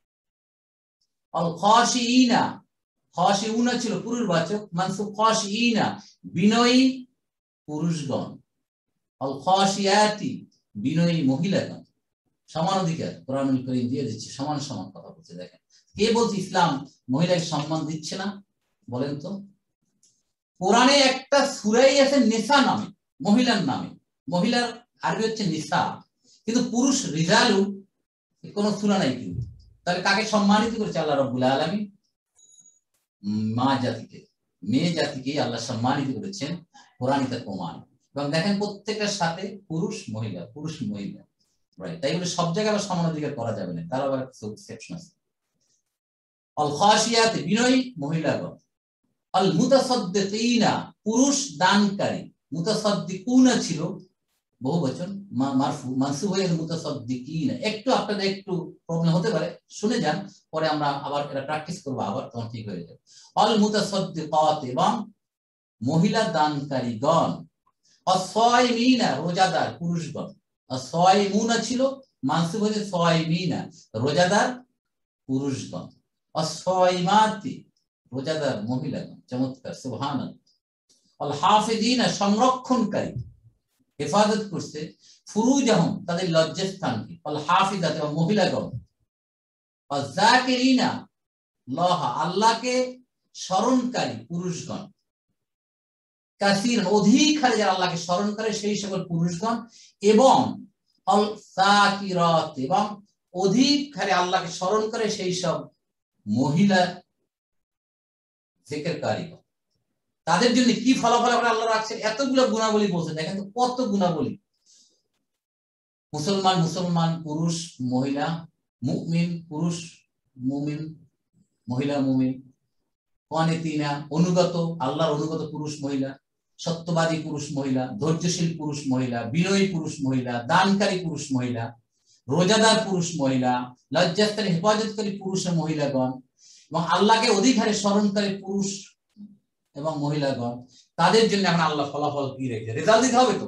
অল খাশিইনা খাশিউনা ছিল পুরুষবাচক মানসুব খাশিইনা বিনয়ী পুরুষগণ। অল খাশিয়াতি বিনয়ী মহিলাগণ। সমান অধিকার কোরআনুল কারীম দিয়ে দিচ্ছে, সমান সমান কথা বলছে। দেখেন কে বলছে ইসলাম মহিলাকে সম্মান দিচ্ছে না, বলেন তো। কোরআনে একটা সূরাই আছে নিসা নামে, মহিলার নামে, মহিলার আরবি হচ্ছে নিসা, কিন্তু পুরুষ রিজালু কোনো সূরা নাই কিন্তু। তাহলে কাকে সম্মানিত করেছে আল্লাহ রাব্বুল আলামিন? মা জাতিকে, মেয়ে জাতিকে আল্লাহ সম্মানিত করেছেন, কোরআন তার প্রমাণ। এবং দেখেন প্রত্যেকটার সাথে পুরুষ মহিলা পুরুষ মহিলা, রাইট? তাই বলে সব জায়গায় আবার সমান অধিকার করা যাবে না, তার আবার এক্সেপশন আছে। আল খাশিয়াতে বিনয়ী মহিলাগণ। আল মুতাসাদ্দিকিনা পুরুষ দানকারী। মুতাসাদ্দিকুনা ছিল বহুবচন মারফু, মানসুব হয়ে মুতাসাদ্দিকিনা। একটু আপনাদের একটু প্রবলেম হতে পারে, শুনে যান, পরে আমরা আবার এটা প্র্যাকটিস করব, আবার তখন ঠিক হয়ে যাবে। আল মুতাসাদ্দিকাত এবং মহিলা দানকারীগণ। আস-সাইমিনা রোজাদার পুরুষগণ। আস-সাইমুনা ছিল মানসুব হয়ে সাইমিনা রোজাদার পুরুষগণ। আস-সাইমাতি রোজাদার মহিলাগণ, চমৎকার, সুবহানাল্লাহ। আল হাফিজিনা, সংরক্ষণকারী, হেফাজত করছে, ফুরুজাহুম, তাদের লজ্জাস্থানকে, আল হাফিজাত, এবং মহিলাগণ, যাকিরিনা লাহ, আল্লাহকে স্মরণকারী পুরুষগণ, কাসির, অধিক হারে যারা আল্লাহকে স্মরণ করে সেই সকল পুরুষগণ, এবং আল সাকিরাত, এবং অধিক হারে আল্লাহকে স্মরণ করে সেই সব মহিলা জিকিরকারীগণ। তাদের জন্য কি ফলাফল আল্লাহ রাখছেন? এতগুলো গুণাবলী বলছেন, দেখেন তো কত গুণাবলী। মুসলমান মুসলমান পুরুষ মহিলা, মুমিন পুরুষ মুমিন মহিলা মুমিন, কানিতিনা অনুগত, আল্লাহর অনুগত পুরুষ মহিলা, সত্যবাদী পুরুষ মহিলা, ধৈর্যশীল পুরুষ মহিলা, বিনয়ী পুরুষ মহিলা, দানকারী পুরুষ মহিলা, রোজাদার পুরুষ মহিলা, লজ্জাস্থানে হেফাজতকারী পুরুষ ও মহিলাগণ, এবং আল্লাহকে অধিক হারে স্মরণকারী পুরুষ এবং মহিলাগণ। তাদের জন্য এখন আল্লাহ ফলাফল কি রেখে, রেজাল্ট দিতে হবে তো।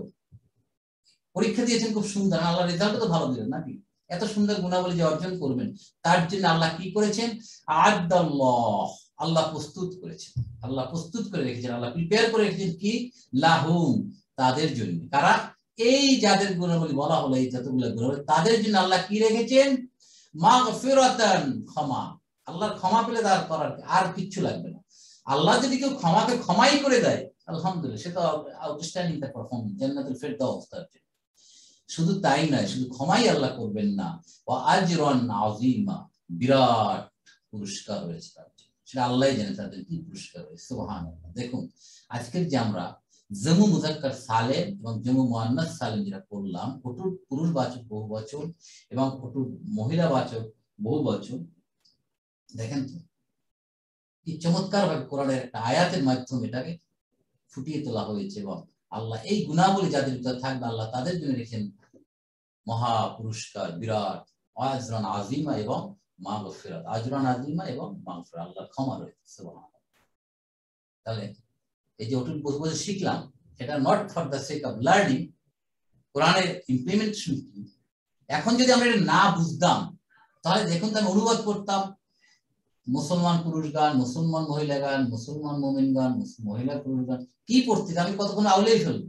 পরীক্ষা দিয়েছেন খুব সুন্দর, আল্লাহ রেজাল্ট তো ভালো দিলেন নাকি? এত সুন্দর গুণাবলী যে অর্জন করবেন, তার জন্য আল্লাহ কি করেছেন? আদাল্লাহ, আল্লাহ প্রস্তুত করেছেন, আল্লাহ প্রস্তুত করে রেখেছেন, আল্লাহ প্রিপেয়ার করে রেখেছেন কি? লাহুম, তাদের জন্য। কারা? এই যাদের গুণাবলী বলা হলো, এই যতগুলো গুণাবলী, তাদের জন্য আল্লাহ কি রেখেছেন? মাগফিরাতান, ক্ষমা। আল্লাহর ক্ষমা পেলে তার করার আর কিচ্ছু লাগবে না। আল্লাহ যদি কেউ ক্ষমাকে ক্ষমাই করে দেয়, আলহামদুলিল্লাহ, সে তো আউটস্ট্যান্ডিং তার পারফরম্যান্স, জান্নাতুল ফেরদাউস তার জন্য। শুধু তাই নয়, শুধু ক্ষমাই আল্লাহ করবেন না, ওয়া আজরান আযীমা, বিরাট পুরস্কার রয়েছে তার জন্য। সেটা আল্লাহই জানে তাদের কি পুরস্কার রয়েছে। সুবহানাল্লাহ। দেখুন, আজকের যে আমরা জমু মুযাক্কার সালেম এবং জমু মুআন্নাস সালেম যেটা করলাম, অটুট পুরুষবাচক বহুবচন এবং অটুট মহিলাবাচক বহুবচন, দেখেন তো কি চমৎকার ভাবে কোরআনের একটা আয়াতের মাধ্যমে এটাকে ফুটিয়ে তোলা হয়েছে। এবং আল্লাহ এই গুণাবলী যাদের ভিতরে থাকবে, আল্লাহ তাদের জন্য রেখেছেন মহা পুরস্কার, বিরাট আজরান আযীমা এবং মাগফিরাত, আজরান আযীমা এবং মাগফিরাত, আল্লাহর ক্ষমা রয়েছে। সুবহানাল্লাহ। তাহলে এই যে অটুট বহুবচন শিখলাম, এটা not for the sake of learning, কোরআনের ইমপ্লিমেন্টেশন কি। এখন যদি আমরা এটা না বুঝতাম, তাহলে দেখুন তো আমি অনুবাদ করতাম, মুসলমান পুরুষ গান, মুসলমান মহিলা গান, মুসলমান মুমিন গান, মহিলা পুরুষ গান, কি পড়তে আমি কতক্ষণ আউলেই ফেলবো,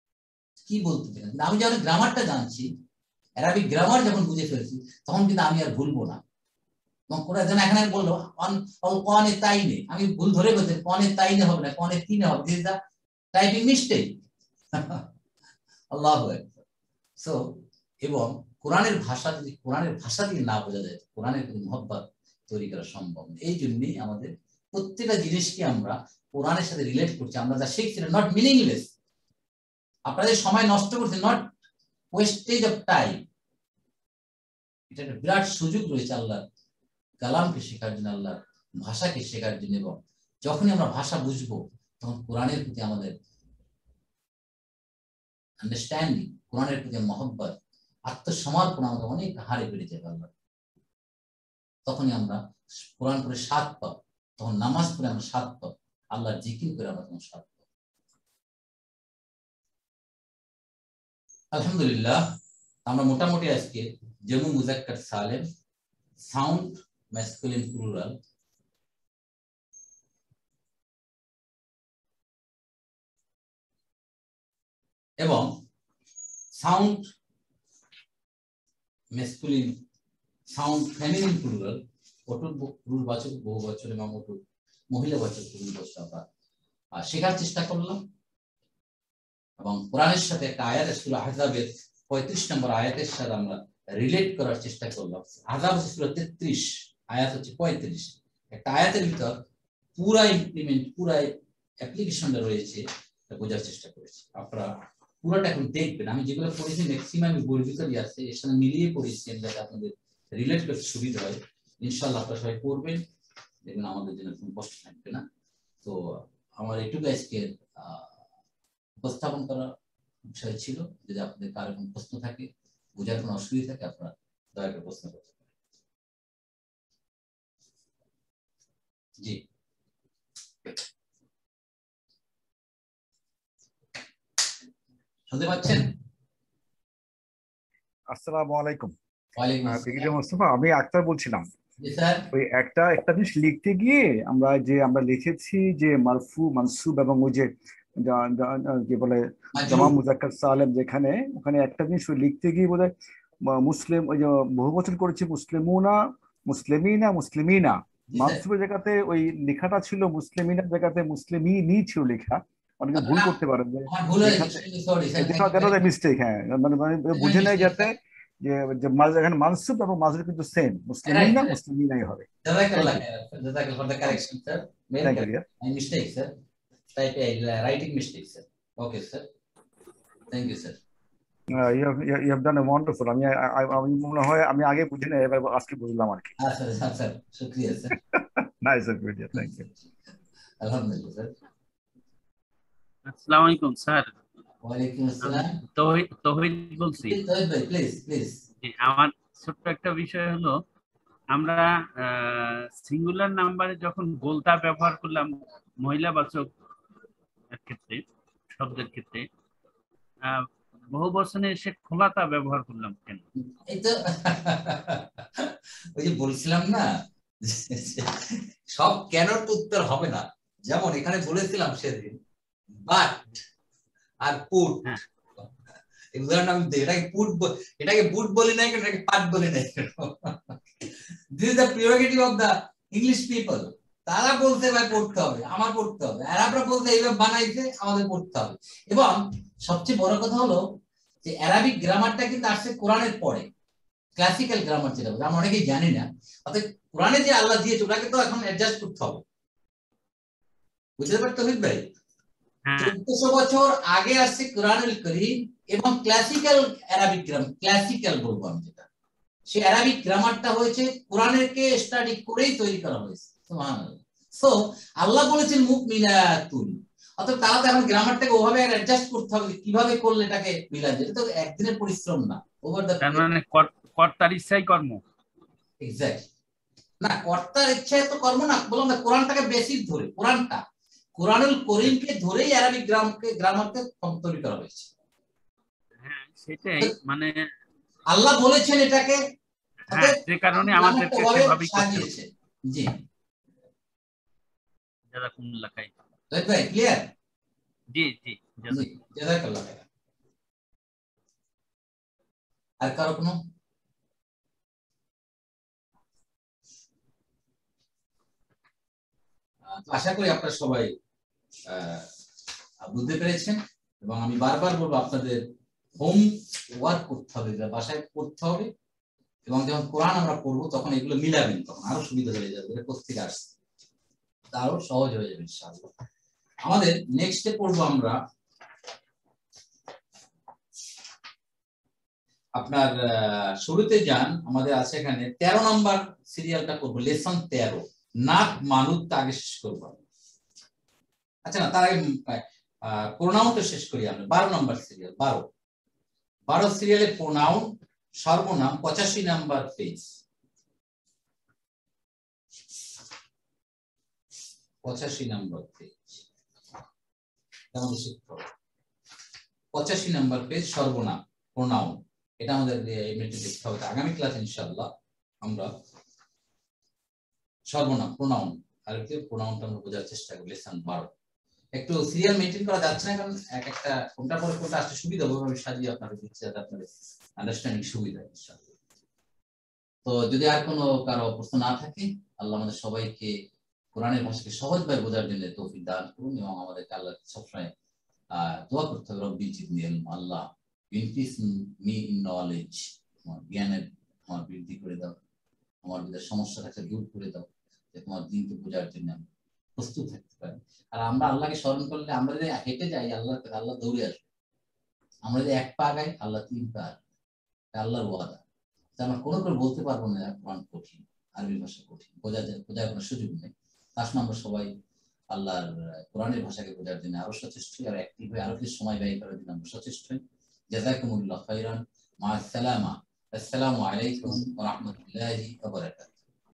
কি বলতে চাই। আমি যখন গ্রামারটা জানছি, অ্যারাবিক গ্রামার যখন বুঝে ফেলছি, তখন কিন্তু আমি আর ভুলবো না। এবং কোরআন যেন এখানে বললো কনে তাইনে, আমি ভুল ধরে বলছি, কনে তাইনে হবে না, কনে তিনে হবে, দিস দা টাইপিং মিস্টেক। আল্লাহু আকবার। সো, এবং কোরআনের ভাষা যদি কোরআনের ভাষা দিয়ে না বোঝা যায়, কোরআনের কোনো মহব্বত তৈরি করা সম্ভব না। এই জন্যই আমাদের প্রত্যেকটা জিনিসকে আমরা কোরআনের সাথে রিলেট করছি। আমরা যা শিখছি নট মিনিংলেস, আপনাদের সময় নষ্ট করছে, নট ওয়েস্টেজ অফ টাইম। এটা একটা বিরাট সুযোগ রয়েছে আল্লাহর কালামকে শেখার জন্য, আল্লাহর ভাষাকে শেখার জন্য। এবং যখনই আমরা ভাষা বুঝবো, তখন কোরআনের প্রতি আমাদের আন্ডারস্ট্যান্ডিং, কোরআনের প্রতি মহব্বত, আত্মসমর্পণ আমাদের অনেক হারে বেড়ে যাবে। আল্লাহ তখনই আমরা কোরআন পড়ে স্বাদ পাব, তখন নামাজ পড়ে আমরা স্বাদ পাব, আল্লাহর জিকির করে আমরা তখন স্বাদ পাব। আলহামদুলিল্লাহ, আমরা মোটামুটি আজকে জমু মুযাক্কার সালেম, সাউন্ড ম্যাসকুলিন প্লুরাল, এবং sound masculine, sound feminine plural, অটুট পুরুষবাচক বহুবচন এবং অটুট মহিলাবাচক পুরুষবাচক আমরা শেখার চেষ্টা করলাম। এবং কোরআনের সাথে একটা আয়াত ছিল আহজাবের 35 নম্বর আয়াতের সাথে আমরা রিলেট করার চেষ্টা করলাম। আহজাব ছিল 33, আয়াত হচ্ছে 35। একটা আয়াতের ভিতর পুরা ইমপ্লিমেন্ট, পুরা অ্যাপ্লিকেশনটা রয়েছে, বোঝার চেষ্টা করেছি। আপনারা পুরোটা এখন দেখবেন, আমি যেগুলো পড়েছি ম্যাক্সিমাম বইয়ের ভিতরই আছে, এর সাথে মিলিয়ে পড়েছি যাতে আপনাদের রিলেট করতে সুবিধা হয়। ইনশাআল্লাহ আপনারা সবাই পড়বেন, দেখবেন আমাদের জন্য কোনো কষ্ট থাকবে না। তো আমার এটুকু আজকে উপস্থাপন করার বিষয় ছিল। যদি আপনাদের কারো কোনো প্রশ্ন থাকে, বোঝার কোনো অসুবিধা থাকে, আপনারা দয়া করে প্রশ্ন করতে পারেন। জি, শুনতে পাচ্ছেন? আসসালামু আলাইকুম। ওয়ালাইকুম আসসালাম। মোস্তফা, আমি আক্তার বলছিলাম। জি স্যার। ওই একটা একটা জিনিস লিখতে গিয়ে আমরা লিখেছি যে মারফু মানসুব এবং ওই যে কি বলে জামা মাজরুর। মুজাক্কার সালেম, যেখানে ওখানে একটা জিনিস ওই লিখতে গিয়ে বোধহয় মুসলিম, ওই যে বহু বচন করেছি মুসলিমুনা, মুসলিমিনা, মুসলিমিনা। জি স্যার। মানসুবের জায়গাতে ওই লেখাটা ছিল মুসলিমিনার জায়গাতে মুসলিমিনি ছিল লেখা। অনেকে ভুল না, করতে পারেন যে আমার ভুল হয়ে লেখাতে, গেছে, sorry sir, thank you that very was much. Mistake. হ্যাঁ, মানে বুঝে নেয় মিস্টেক যাতে স্যার। যে যে এখানে মানসুব এবং মাজরুর কিন্তু সেম, রাইট, মুসলিমিনা রাইট। মুসলিমিনাই হবে। থ্যাংক জাযাকাল্লাহ ইউ, খাইর, জাযাকাল্লাহ for the correction sir. Very thank you correct. Dear. I mistake sir. Type writing mistake sir. Okay sir, thank you sir. You have done a wonderful. আমি মনে হয় আমি আগে বুঝি না, এবার আজকে বুঝলাম আর কি। আচ্ছা স্যার, স্যার শুক্রিয়া sir. Nice of you dear, thank you. আলহামদুলিল্লাহ স্যার। আসসালামু আলাইকুম স্যার। ওয়ালাইকুম আমি আসসালাম। তৌহিদ বলছি। তৌহিদ ভাই, প্লিজ প্লিজ। আমার ছোট্ট একটা বিষয় হলো, আমরা সিঙ্গুলার নাম্বারে যখন গোলতা ব্যবহার করলাম মহিলাবাচক ক্ষেত্রে, শব্দের ক্ষেত্রে, বহু বচনে এসে খোলাতা ব্যবহার করলাম কেন? এই তো ওই যে বলছিলাম না, সব কেনর তো উত্তর হবে না। যেমন এখানে বলেছিলাম সেদিন বাট আর পুট, হ্যাঁ, এই উদাহরণ আমি দিই। এটাকে বুট বলি নাই কেন, এটাকে পাট বলি নাই কেন? This is the prerogative of the English people. তারা বলতে ভাই পড়তে হবে, আমার পড়তে হবে, আর আমরা বলতে এইভাবে বানাইছে, আমাদের পড়তে হবে। এবং সবচেয়ে বড় কথা হলো যে অ্যারাবিক গ্রামারটা কিন্তু আসছে কোরআনের পরে। ক্লাসিক্যাল গ্রামার যেটা আমরা অনেকেই জানি না। অর্থাৎ কোরআনে যে আল্লাহ দিয়েছে ওটাকে তো এখন অ্যাডজাস্ট করতে হবে। বুঝতে পারতে তৌহিদ ভাই? হ্যাঁ, 1400 বছর আগে আসছে কোরআনুল করিম এবং ক্লাসিক্যাল অ্যারাবিক গ্রামার, ক্লাসিক্যাল বলবো আমি যেটা, সেই অ্যারাবিক গ্রামারটা হয়েছে কোরআনেরকে স্টাডি করেই তৈরি করা হয়েছে। সুবহানাল্লাহ। সো আল্লাহ বলেছেন মুমিনাতুন, অর্থাৎ তারা তো এখন গ্রামারটাকে ওভাবে অ্যাডজাস্ট করতে হবে কিভাবে করলে এটাকে মিলান, যেটা তো একদিনের পরিশ্রম না, ওভার দ্য। তার মানে কর্তার ইচ্ছাই কর্ম। এক্স্যাক্ট। না, কর্তার ইচ্ছায় তো কর্ম না, বললাম না কোরআনটাকে বেসিক ধরে, কোরআনুল করিমকে ধরেই অ্যারাবিক গ্রামারকে তৈরি করা হয়েছে। হ্যাঁ, সেটাই, মানে আল্লাহ বলেছেন এটাকে, হ্যাঁ, যে কারণে আমাদেরকে সেভাবেই করতে হবে। সাজিয়েছে। জি জাযাকুমুল্লাহ খাইর। ভাই, ক্লিয়ার? জি জি, জি, জাযাকাল্লাহ খাইর। আর কারো কোনো? আশা করি আপনারা সবাই বুঝতে পেরেছেন। এবং আমি বারবার বলবো আপনাদের হোম ওয়ার্ক করতে হবে, বাসায় করতে হবে। এবং যখন কোরআন আমরা পড়বো তখন এগুলো মিলাবেন, তখন আরো সুবিধা হয়ে যাবে। এটা কোথা থেকে আসছে আরো সহজ হয়ে যাবে ইনশাআল্লাহ। আমাদের নেক্সটে পড়বো আমরা আপনার শুরুতে যান, আমাদের আছে এখানে 13 নম্বর সিরিয়ালটা করবো, লেসন 13, নাক মানুতটা আগে শেষ করবো। আচ্ছা না, তার আগে প্রোনাউনটা শেষ করি আমরা। 12 নম্বর সিরিয়াল, 12 সিরিয়ালে প্রোনাউন সর্বনাম 85 নাম্বার পেজ। 85 নাম্বার পেজ আমাদের শিখতে হবে। 85 নাম্বার পেজ সর্বনাম প্রোনাউন, এটা আমাদের এমনিতে দেখতে হবে। আগামী ক্লাসে ইনশাআল্লাহ আমরা সর্বনাম প্রোনাউন আর কি প্রোনাউনটা আমরা বোঝার চেষ্টা করি। লেসন 12 একটু সিরিয়াল মেইনটেইন করা যাচ্ছে না, কারণ এক একটা কোনটা পরে কোনটা আসতে সুবিধা হবে, আমি সাজিয়ে আপনাদের দিচ্ছি যাতে আপনাদের আন্ডারস্ট্যান্ডিং সুবিধা হয় ইনশাআল্লাহ। তো যদি আর কোনো কারো প্রশ্ন না থাকে, আল্লাহ আমাদের সবাইকে কোরআনের ভাষাকে সহজভাবে বোঝার জন্য তৌফিক দান করুন। এবং আমাদেরকে আল্লাহ সবসময় দোয়া করতে হবে, রব্বি জিদনি ইলমা, Allah increase me in knowledge, আমার জ্ঞানের আমার বৃদ্ধি করে দাও, আমার ভিতরে সমস্যাটাকে দূর করে দাও, যে তোমার দিনকে বোঝার জন্য আমি প্রস্তুত থাকতে পারি। আর আমরা আল্লাহকে স্মরণ করলে, আমরা যদি হেঁটে যাই আল্লাহ দৌড়ে আসবে, আমরা যদি এক পা গাই আল্লাহ 3 পা, আল্লাহর ওয়াদা। আমরা কোনো করে বলতে পারবো না কোরআন কঠিন, আরবি ভাষা কঠিন, বোঝার কোনো সুযোগ নেই। আসলে আমরা সবাই আল্লাহর কোরআনের ভাষাকে বোঝার জন্য আরো সচেষ্ট হই, আর অ্যাক্টিভ হয়ে আরো কিছু সময় ব্যয় করার জন্য আমরা সচেষ্ট হই। জাযাকুমুল্লাহ খাইরান, মা আসসালামা, আসসালামু আলাইকুম ওয়া রাহমাতুল্লাহি ওয়া বারাকাতুহু।